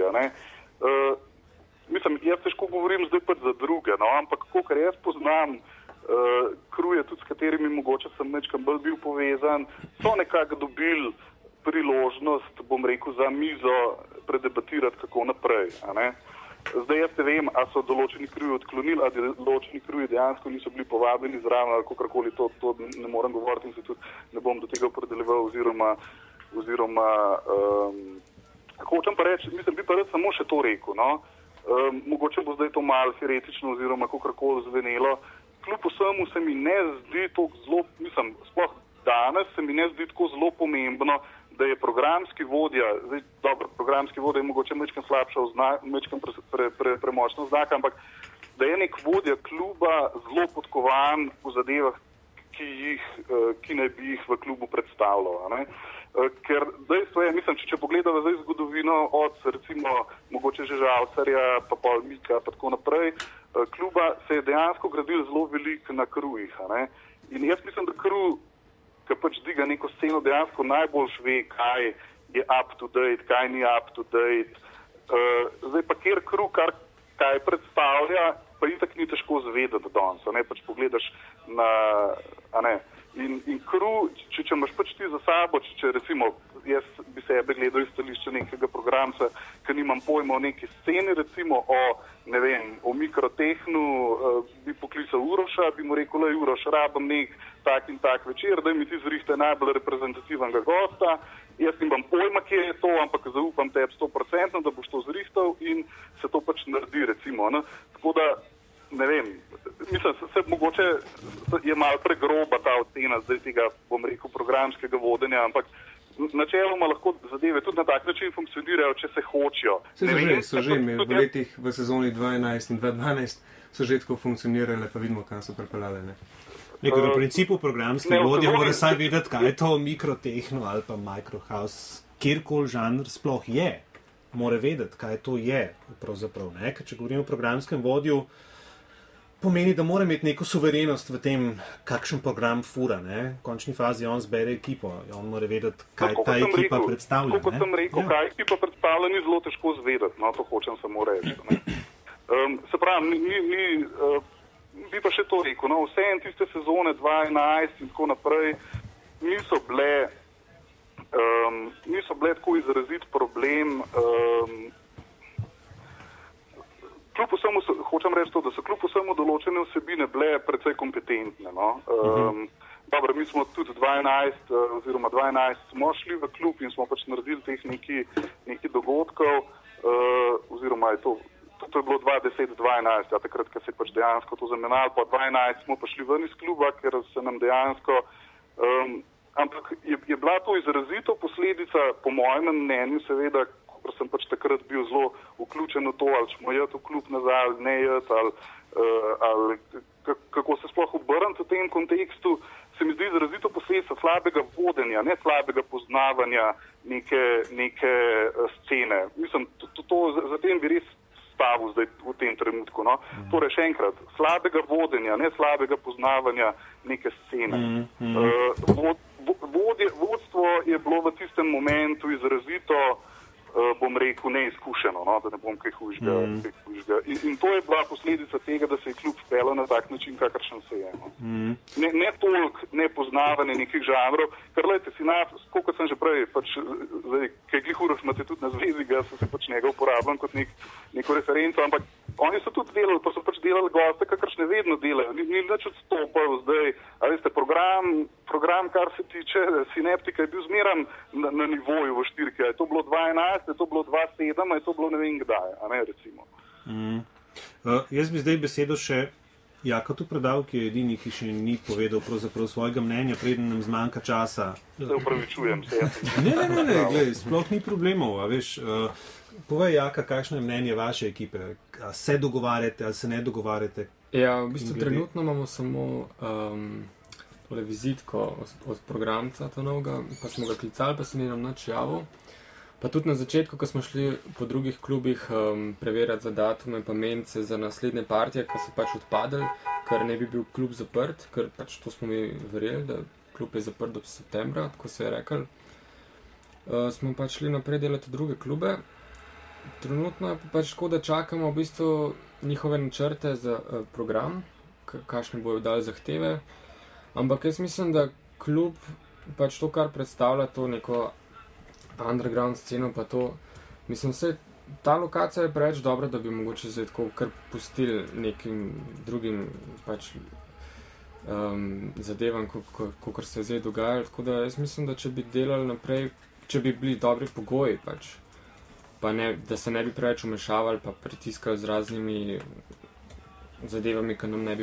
Jaz težko govorim zdaj pa za druge, ampak kolikor jaz poznam kruje, tudi s katerimi mogoče sem nekaj bolj bil povezan, so nekako dobili priložnost, bom rekel, za mizo predebatirati, kako naprej. Zdaj jaz ne vem, a so določeni kruji odklonili, ali določeni kruji dejansko niso bili povabljeni zraven, ali kakorkoli to ne morem govoriti in se tudi ne bom do tega opredeljeval oziroma hočem pa reči, bi pa res samo še to rekel, mogoče bo zdaj to malo heretično oziroma kakorkoli zvenelo. Kljub vsemu se mi ne zdi toliko zelo, sploh danes se mi ne zdi tako zelo pomembno, da je programski vodja, programski vodja je mogoče majčkeno slabša, majčkeno premočna oznaka, ampak da je nek vodja kluba zelo podkovan v zadevah, ki naj bi jih v klubu predstavljal. Ker dejstvo je, če pogledamo zdaj zgodovino od recimo mogoče že Žalcarja, pa pol Mika, pa tako naprej, kluba se je dejansko gradil zelo veliko na krujih. In jaz mislim, da kruj, ki pač diga neko sceno, dejansko najbolj ve, kaj je up to date, kaj ni up to date. Zdaj pa kjer kruj, kaj predstavlja, pa itak ni težko zvedeti danes. Pač pogledaš na... In kruj, če imaš pač ti za sabo, če recimo jaz bi sebe gledal iz stališča nekega programca, ki nimam pojma o neki sceni, recimo o mikrotehnu, bi poklical Uroša, bi mu rekel, Uroš, rabam nek tak in tak večer, da mi ti zrihte najbolj reprezentativnega gosta, jaz nimam pojma, kje je to, ampak zaupam tebi 100%, da boš to zrihtal in se to pač naredi, recimo. Tako da, ne vem, se mogoče je malo pregroba ta ocena zdaj tega, bom rekel, programskega vodenja, ampak načeloma lahko zadeve tudi na tak način funkcionirajo, če se hočijo.
So že v letih v sezoni 2011 in 2012 so že tako funkcionirale, pa vidimo, kam so pripeljale.
V principu programski vodja mora saj vedeti, kaj je to mikrotehno ali pa microhouse, kjerkoli žanr sploh je. Mora vedeti, kaj to je pravzaprav. Ker če govorimo o programskem vodju, pomeni, da mora imeti neko suverenost v tem, kakšen program fura. V končni fazi on zbere ekipo. On mora vedeti, kaj ta ekipa predstavlja.
Kot sem rekel, kaj ekipa predstavlja, ni zelo težko zvedeti. To hočem samo reči. Se pravi, bi pa še to rekel. Vse en tiste sezone 2011 in tako naprej niso bile tako izrazit problem. Kljub vsemu, hočem reči to, da so kljub vsemu določene vsebine bile precej kompetentne. Dobro, mi smo tudi 2011 oziroma 2012 smo šli v klub in smo pač naredili teh nekaj dogodkov, oziroma je to je bilo 2010-2011, takrat, ko se je pač dejansko to zamenjalo, pa 2011 smo pa šli ven iz kluba, ker se nam dejansko... Ampak je bila to izrazito posledica, po mojem mnenju, seveda, ker sem pač takrat bil zelo vključen v to, ali smo jeti v klub nazaj, ali ne jeti, ali kako se sploh obrniti v tem kontekstu, se mi zdi izrazito posledica slabega vodenja, ne slabega poznavanja neke scene. Mislim, za tem bi res stavil zdaj v tem trenutku. Torej, še enkrat, slabega vodenja, ne slabega poznavanja neke scene. Vodstvo je bilo v tistem momentu izrazito, bom bom rekel, neizkušeno, no, da ne bom kaj hujšega. In to je bila posledica tega, da se je klub vpeljal na tak način, kakršen se je. No. Ne toliko nepoznavanje nekih žanrov, ker lejte si kot sem že prej, zdaj, kaj Glihurov imate tudi na zvezi, ga se pač njega uporabljam kot neko referenco, ampak oni so tudi delali, pa so pač delali goste, kakršne vedno delajo. Ni nič odstopal zdaj, a veste, program, kar se tiče Synaptika, je bil zmeran na nivoju v štirki. Je to bilo 2011, je to bilo 2007, je to bilo ne vem kdaj, a ne recimo.
Jaz bi zdaj besedo še Jakotu predal, ki je edini, ki še ni povedal pravzaprav svojega mnenja, preden nam zmanjka časa.
Se upravičujem se.
Ne, glej, sploh ni problemov, a veš. Povej, Jaka, kakšno je mnenje vaše ekipe? A se dogovarjate ali se ne dogovarjate?
Ja, v bistvu trenutno imamo samo tole vizitko od programca ta novega, pa smo ga klicali, pa se ni nam nič javil. Pa tudi na začetku, ko smo šli po drugih klubih preverjati za datume pa mence za naslednje partije, ko so pač odpadali, ker ne bi bil klub zaprt, ker pač to smo mi verjeli, da klub je zaprt do septembra, ko se je rekel. Smo pač šli naprej delati druge klube. Trenutno je pač tako, da čakamo v bistvu njihove načrte za program, kakšne bojo dali zahteve, ampak jaz mislim, da klub pač to, kar predstavlja to neko underground sceno, pa to, mislim, ta lokacija je preveč dobra, da bi mogoče zdaj tako kar pustili nekim drugim pač zadevam, kakor se je zdaj dogajalo, tako da jaz mislim, da če bi delali naprej, če bi bili dobri pogoji pač, pa ne, da se ne bi preveč umešavali, pa pritiskali z raznimi zadevami, ki nam ne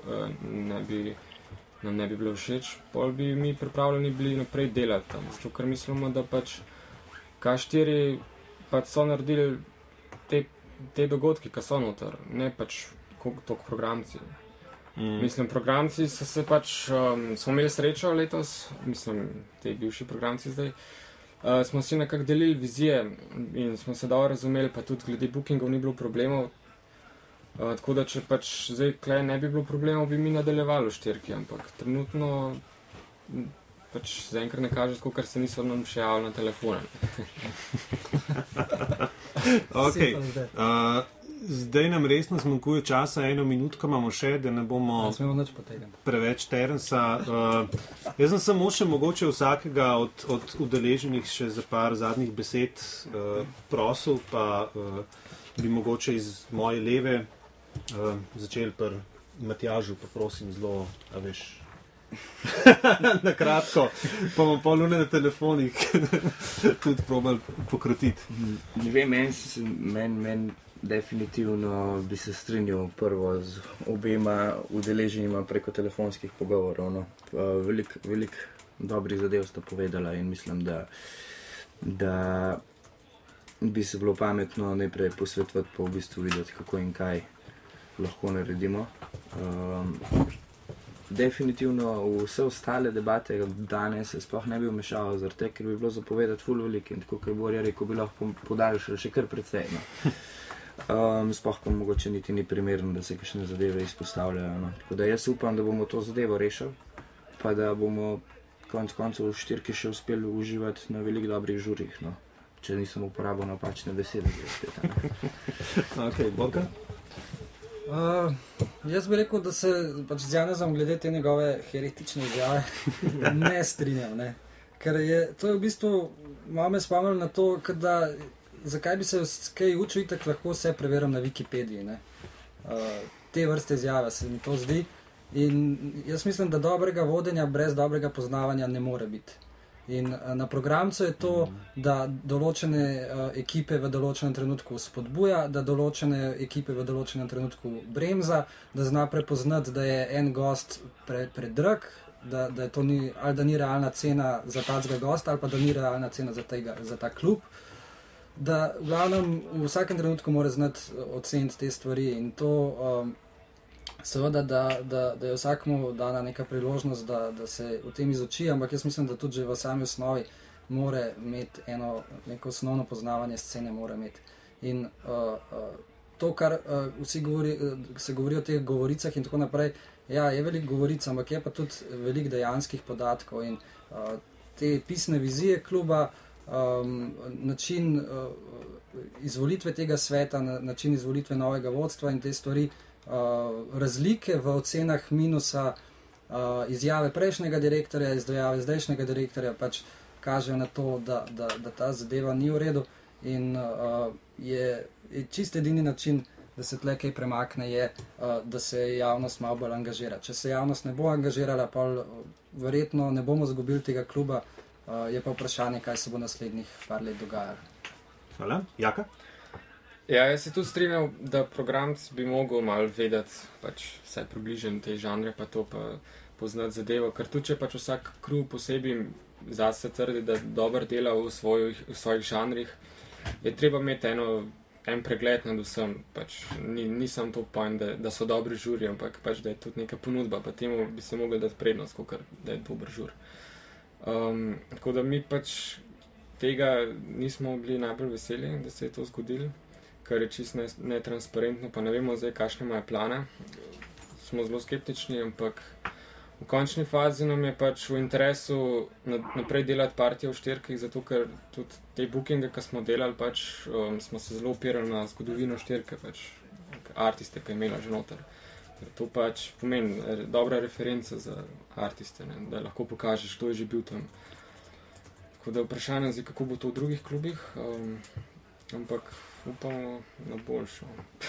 bi bilo všeč, pol bi mi pripravljeni bili naprej delati tam, zato ker mislimo, da pač K4 pač so naredili te dogodki, ki so noter, ne pač toliko programci. Mislim, programci so se pač, smo imeli srečo letos, mislim, te bivši programci zdaj, smo si nekako delili vizije in smo se dobro razumeli, pa tudi glede bookingov ni bilo problemov, tako da če pač zdaj klej ne bi bilo problemov, bi mi nadaljevali v štirki, ampak trenutno pač zaenkrat ne kaže tako, ker se niso nam še javili na telefone.
Okay. Zdaj nam resno zmanjkuje časa, 1 minutko imamo še, da ne bomo preveč terensa. Jaz sem samo še mogoče vsakega od udeleženih še za par zadnjih besed prosil, pa bi mogoče iz moje leve začeli pri Matjažu, pa prosim zelo, a veš, na kratko, pa bomo polune na telefonih tudi probali pokrotiti.
Ne vem, meni definitivno bi se strinjal prvo z obema udeleženima preko telefonskih pogovorov. No. Veliko dobrih zadev sta povedala in mislim, da bi se bilo pametno najprej posvetovati, pa v bistvu videti, kako in kaj lahko naredimo. Definitivno v vse ostale debate danes se sploh ne bi vmešaval, zaradi tega, ker bi bilo zapovedati ful veliko in tako, ker Borja rekel, bi lahko podaljšali še kar precej. No. Sploh pa mogoče niti ni primerno, da se kakšne zadeve izpostavljajo. No. Tako da jaz upam, da bomo to zadevo rešili, pa da bomo konec koncev v štirki še uspeli uživati na veliko dobrih žurih, no. Če nisem uporabil napačne besede.
Ok, Borka?
Jaz bi rekel, da se pač z Janezom glede te njegove heretične izjave ne strinjam, ne. Ker to je v bistvu, malo me spomnil na to, da zakaj bi se kaj učil, tako lahko vse preverim na Wikipediji, ne. Te vrste izjave se mi to zdi in jaz mislim, da dobrega vodenja brez dobrega poznavanja ne more biti. In na programcu je to, da določene ekipe v določenem trenutku spodbuja, da določene ekipe v določenem trenutku bremza, da zna prepoznati, da je en gost predrag, da to ni, ali da ni realna cena za tacega gosta, ali pa da ni realna cena za ta klub. Da v glavnem v vsakem trenutku mora znati oceniti te stvari in to seveda, da je vsakmu dana neka priložnost, da se v tem izuči, ampak jaz mislim, da tudi že v sami osnovi mora imeti neko osnovno poznavanje scene, mora imeti. In to, kar se govori o teh govoricah in tako naprej, ja, je veliko govoric, ampak je pa tudi veliko dejanskih podatkov in te pisne vizije kluba način izvolitve tega sveta, način izvolitve novega vodstva in te stvari, razlike v ocenah minusa izjave prejšnjega direktorja, izjave zdajšnjega direktorja pač kažejo na to, da ta zadeva ni v redu in je čist edini način, da se tle kaj premakne, je, da se javnost malo bolj angažira. Če se javnost ne bo angažirala, pa verjetno ne bomo izgubili tega kluba, je pa vprašanje, kaj se bo naslednjih par let dogajalo.
Hvala. Jaka?
Ja, jaz se tudi strinjam, da programc bi mogel malo vedeti, pač vsaj približen te žanre, pa to pa poznati zadevo, ker tudi če pač vsak klub posebej zase trdi, da dobro dela v svojih žanrih, je treba imeti en pregled nad vsem, pač ni samo to point, da so dobri žuri, ampak pač da je tudi neka ponudba, pa temu bi se mogli dati prednost, kakor da je dober žur. Tako da mi pač tega nismo bili najbolj veseli, da se je to zgodilo, kar je čisto netransparentno, pa ne vemo zdaj, kakšne imajo plane. Smo zelo skeptični, ampak v končni fazi nam je pač v interesu naprej delati partijo v štirkih, zato ker tudi te bookinge, ki smo delali, pač smo se zelo opirali na zgodovino štirke, pač artiste, ki je imela že noter. To pač pomeni dobra referenca za artiste, ne, da lahko pokažeš, kdo je že bil tam. Tako da vprašanje je, kako bo to v drugih klubih, ampak upamo na boljšo.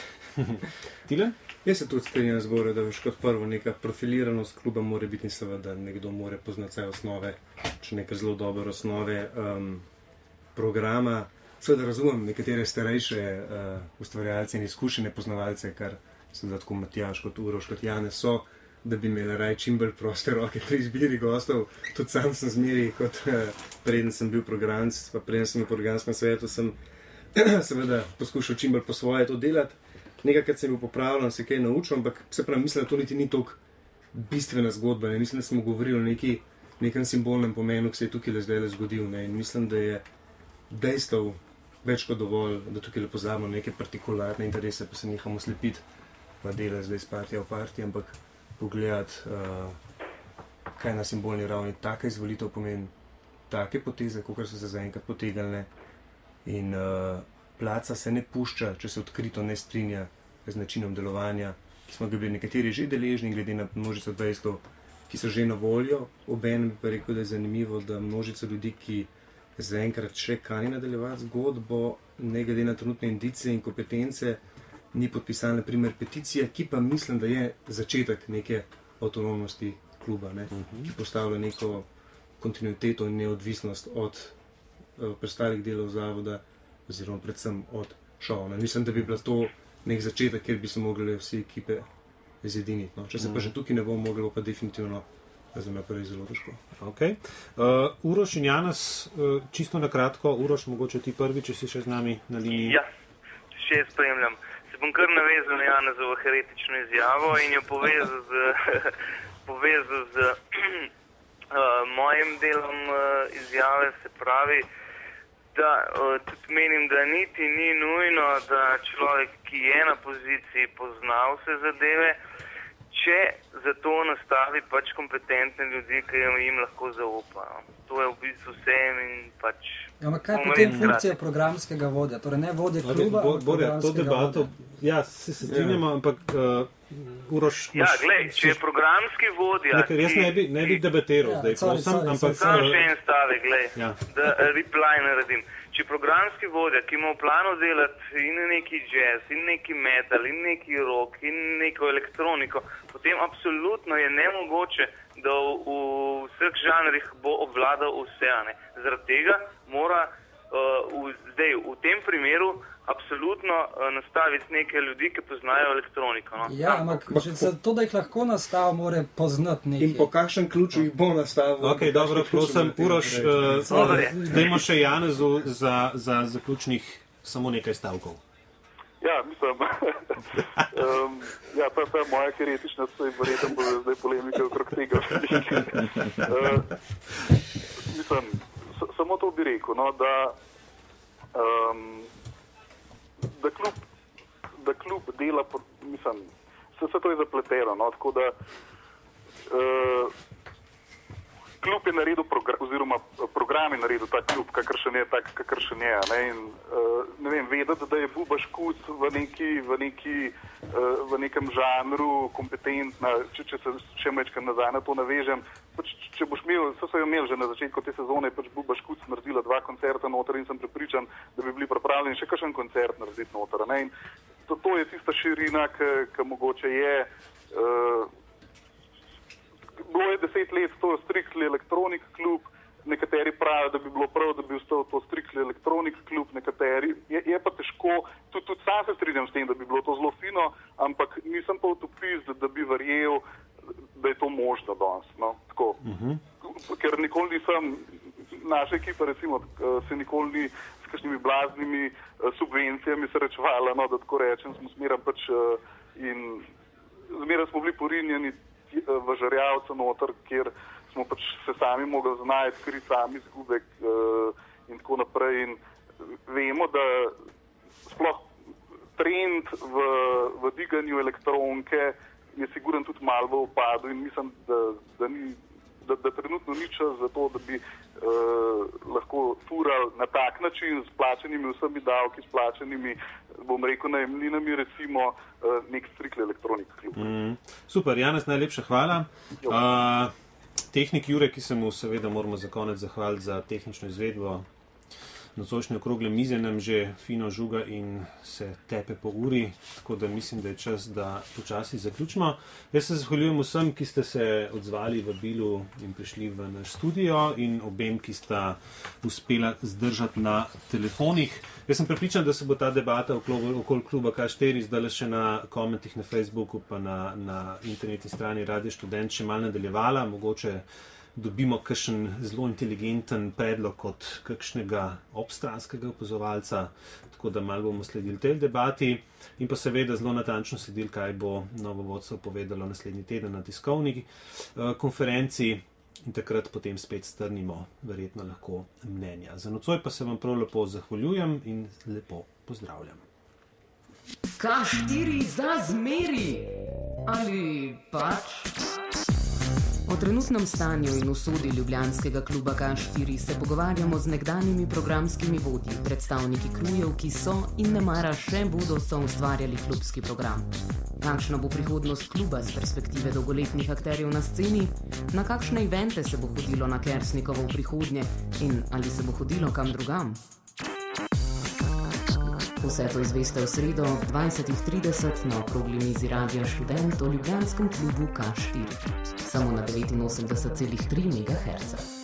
Tile?
Jaz se tudi strinjam z Bore, da veš kot prvo neka profiliranost kluba mora biti in seveda nekdo mora poznati vse osnove, če neke zelo dobre osnove programa. Seveda razumem nekatere starejše ustvarjalce in izkušene poznavalce, kar seveda tako Matjaž kot Uroš kot Janez so, da bi imeli raj čim bolj proste roke pri izbiri gostov. Tudi sam sem zmeri, kot preden sem bil programc, pa preden sem v programskem svetu, sem seveda poskušal čim bolj po svoje to delati. Nekaj, se je bil popravljal, se kaj naučil, ampak se pravi, mislim, da to niti ni toliko bistvena zgodba. Ne? Mislim, da smo govorili o nekem simbolnem pomenu, ki se je tukaj zdaj zgodil. Ne? In mislim, da je dejstev več kot dovolj, da tukaj pozabimo neke partikularne interese, pa se nehamo slepiti, pa delati zdaj s partija v partiji, ampak pogledati, kaj na simbolni ravni taka izvolitev pomeni, take poteze, kakor so se zaenkrat potegnile. In placa se ne pušča, če se odkrito ne strinja z načinom delovanja, ki smo ga bili nekateri že deležni, glede na množico dejstev, ki so že na voljo. Obenem pa rekel, da je zanimivo, da množica ljudi, ki zaenkrat še kani nadaljevati zgodbo, ne glede na trenutne indicije in kompetence, ni podpisala na primer peticija, ki pa mislim, da je začetek neke avtonomnosti kluba, ne? Ki postavlja neko kontinuiteto in neodvisnost od preostalih delov zavoda, oziroma predvsem od šova. Mislim, da bi bila to nek začetek, kjer bi se mogli vsi ekipe zjediniti. No. Če se pa že tukaj ne bo moglo, pa definitivno za naprej zelo težko.
Okay. Uroš in Janez, čisto na kratko, Uroš, mogoče ti prvi, če si še z nami na liniji.
Ja, še spremljam. Se bom kar navezal na Janezovo heretično izjavo in jo povezal z mojim delom izjave, se pravi, da tudi menim, da niti ni nujno, da človek, ki je na poziciji, pozna vse zadeve, če za to nastavi pač kompetentne ljudi, ki jim lahko zaupa. To je v bistvu vsem in pač...
Ampak kaj potem funkcija programskega vodja? Torej ne vodja kluba, ampak programskega vodja?
Ja, se strinjamo, ampak Uroš...
Ja, glej, če je programski vodja...
Jaz ne bi debatiral zdaj, ampak...
Sam še en stavek, glej, da reply naredim. Če programski vodja, ki ima v planu delati in neki jazz, in neki metal, in neki rock, in neko elektroniko, potem absolutno je nemogoče, da v vseh žanrih bo obvladal vse. Zaradi tega mora zdaj v tem primeru absolutno nastaviti neke ljudi, ki poznajo elektroniko. No?
Ja, ampak že zato, da jih lahko nastavi, mora poznati nekaj.
In po kakšen ključu jih bo nastavil?
Ok, dobro, prosim, Uroš, dajmo še Janezu za zaključnih samo nekaj stavkov.
Ja, mislim, ta moja heretičnost se verjetno bo zdaj polemika okrog tega. Mislim, samo to bi rekel, no, da klub dela, mislim, vse to je zapleteno, no, tako da klub je naredil oziroma program je naredil ta klub, kakršen je, ne, in ne vem, vedeti, da je Buba Škuc v nekem žanru kompetentna, če se še mečkam nazaj na to navežem, pač, če boš imel, so jo imeli že na začetku te sezone, pač Buba Škuc naredila 2 koncerta noter in sem prepričan, da bi bili pripravljeni še kakšen koncert narediti noter, ne, in to je tista širina, ki mogoče je. Bilo je 10 let to Strictly Electronic klub, nekateri pravijo, da bi bilo prav, da bi ostal to Strictly Electronic klub, nekateri. Je pa težko, tudi sam se strinjam s tem, da bi bilo to zelo fino, ampak nisem pa utopist, da bi verjel, da je to možno danes. No? Tako. Ker nikoli nisem, naša ekipa recimo, se nikoli ni s kakšnimi blaznimi subvencijami srečevala, no, da tako rečem, smo zmeraj pač in zmeraj smo bili porinjeni v žerjavca noter, kjer smo pač se sami mogli znajti, kriti sami izgube in tako naprej. In vemo, da sploh trend v diganju elektronke je siguren tudi malo v upadu in mislim, da trenutno ni čas za to, da bi lahko furali na tak način s plačenimi vsemi davki, s plačenimi, bom rekel, najemninami recimo nek Strictly Electronic klub.
Super, Janez, najlepša hvala. Tehnik Jure, ki se mu seveda moramo za konec zahvaliti za tehnično izvedbo nocojšnje okrogle mize, nam že fino žuga in se tepe po uri, tako da mislim, da je čas, da počasi zaključimo. Jaz se zahvaljujem vsem, ki ste se odzvali v vabilu in prišli v naš studio in obem, ki sta uspela zdržati na telefonih. Jaz sem prepričan, da se bo ta debata okoli kluba K4 zdaj še na komentih na Facebooku pa na internetni strani Radio Študent še malo nadaljevala, mogoče dobimo kakšen zelo inteligenten predlog od kakšnega obstranskega opazovalca, tako da malo bomo sledili tej debati in pa seveda zelo natančno sledili, kaj bo novo vodstvo povedalo naslednji teden na tiskovni konferenci in takrat potem spet strnimo verjetno lahko mnenja. Za nocoj pa se vam prav lepo zahvaljujem in lepo pozdravljam.
K4 za zmeri ali pač? O trenutnem stanju in usodi ljubljanskega kluba K4 se pogovarjamo z nekdanjimi programskimi vodji, predstavniki krujev, ki so in nemara še bodo soustvarjali klubski program. Kakšna bo prihodnost kluba z perspektive dolgoletnih akterjev na sceni? Na kakšne evente se bo hodilo na Kersnikovo v prihodnje in ali se bo hodilo kam drugam? Vse to izveste v sredo 20:30 na okrogli mizi Radia Študent o ljubljanskem klubu K4. Samo na 89,3 MHz.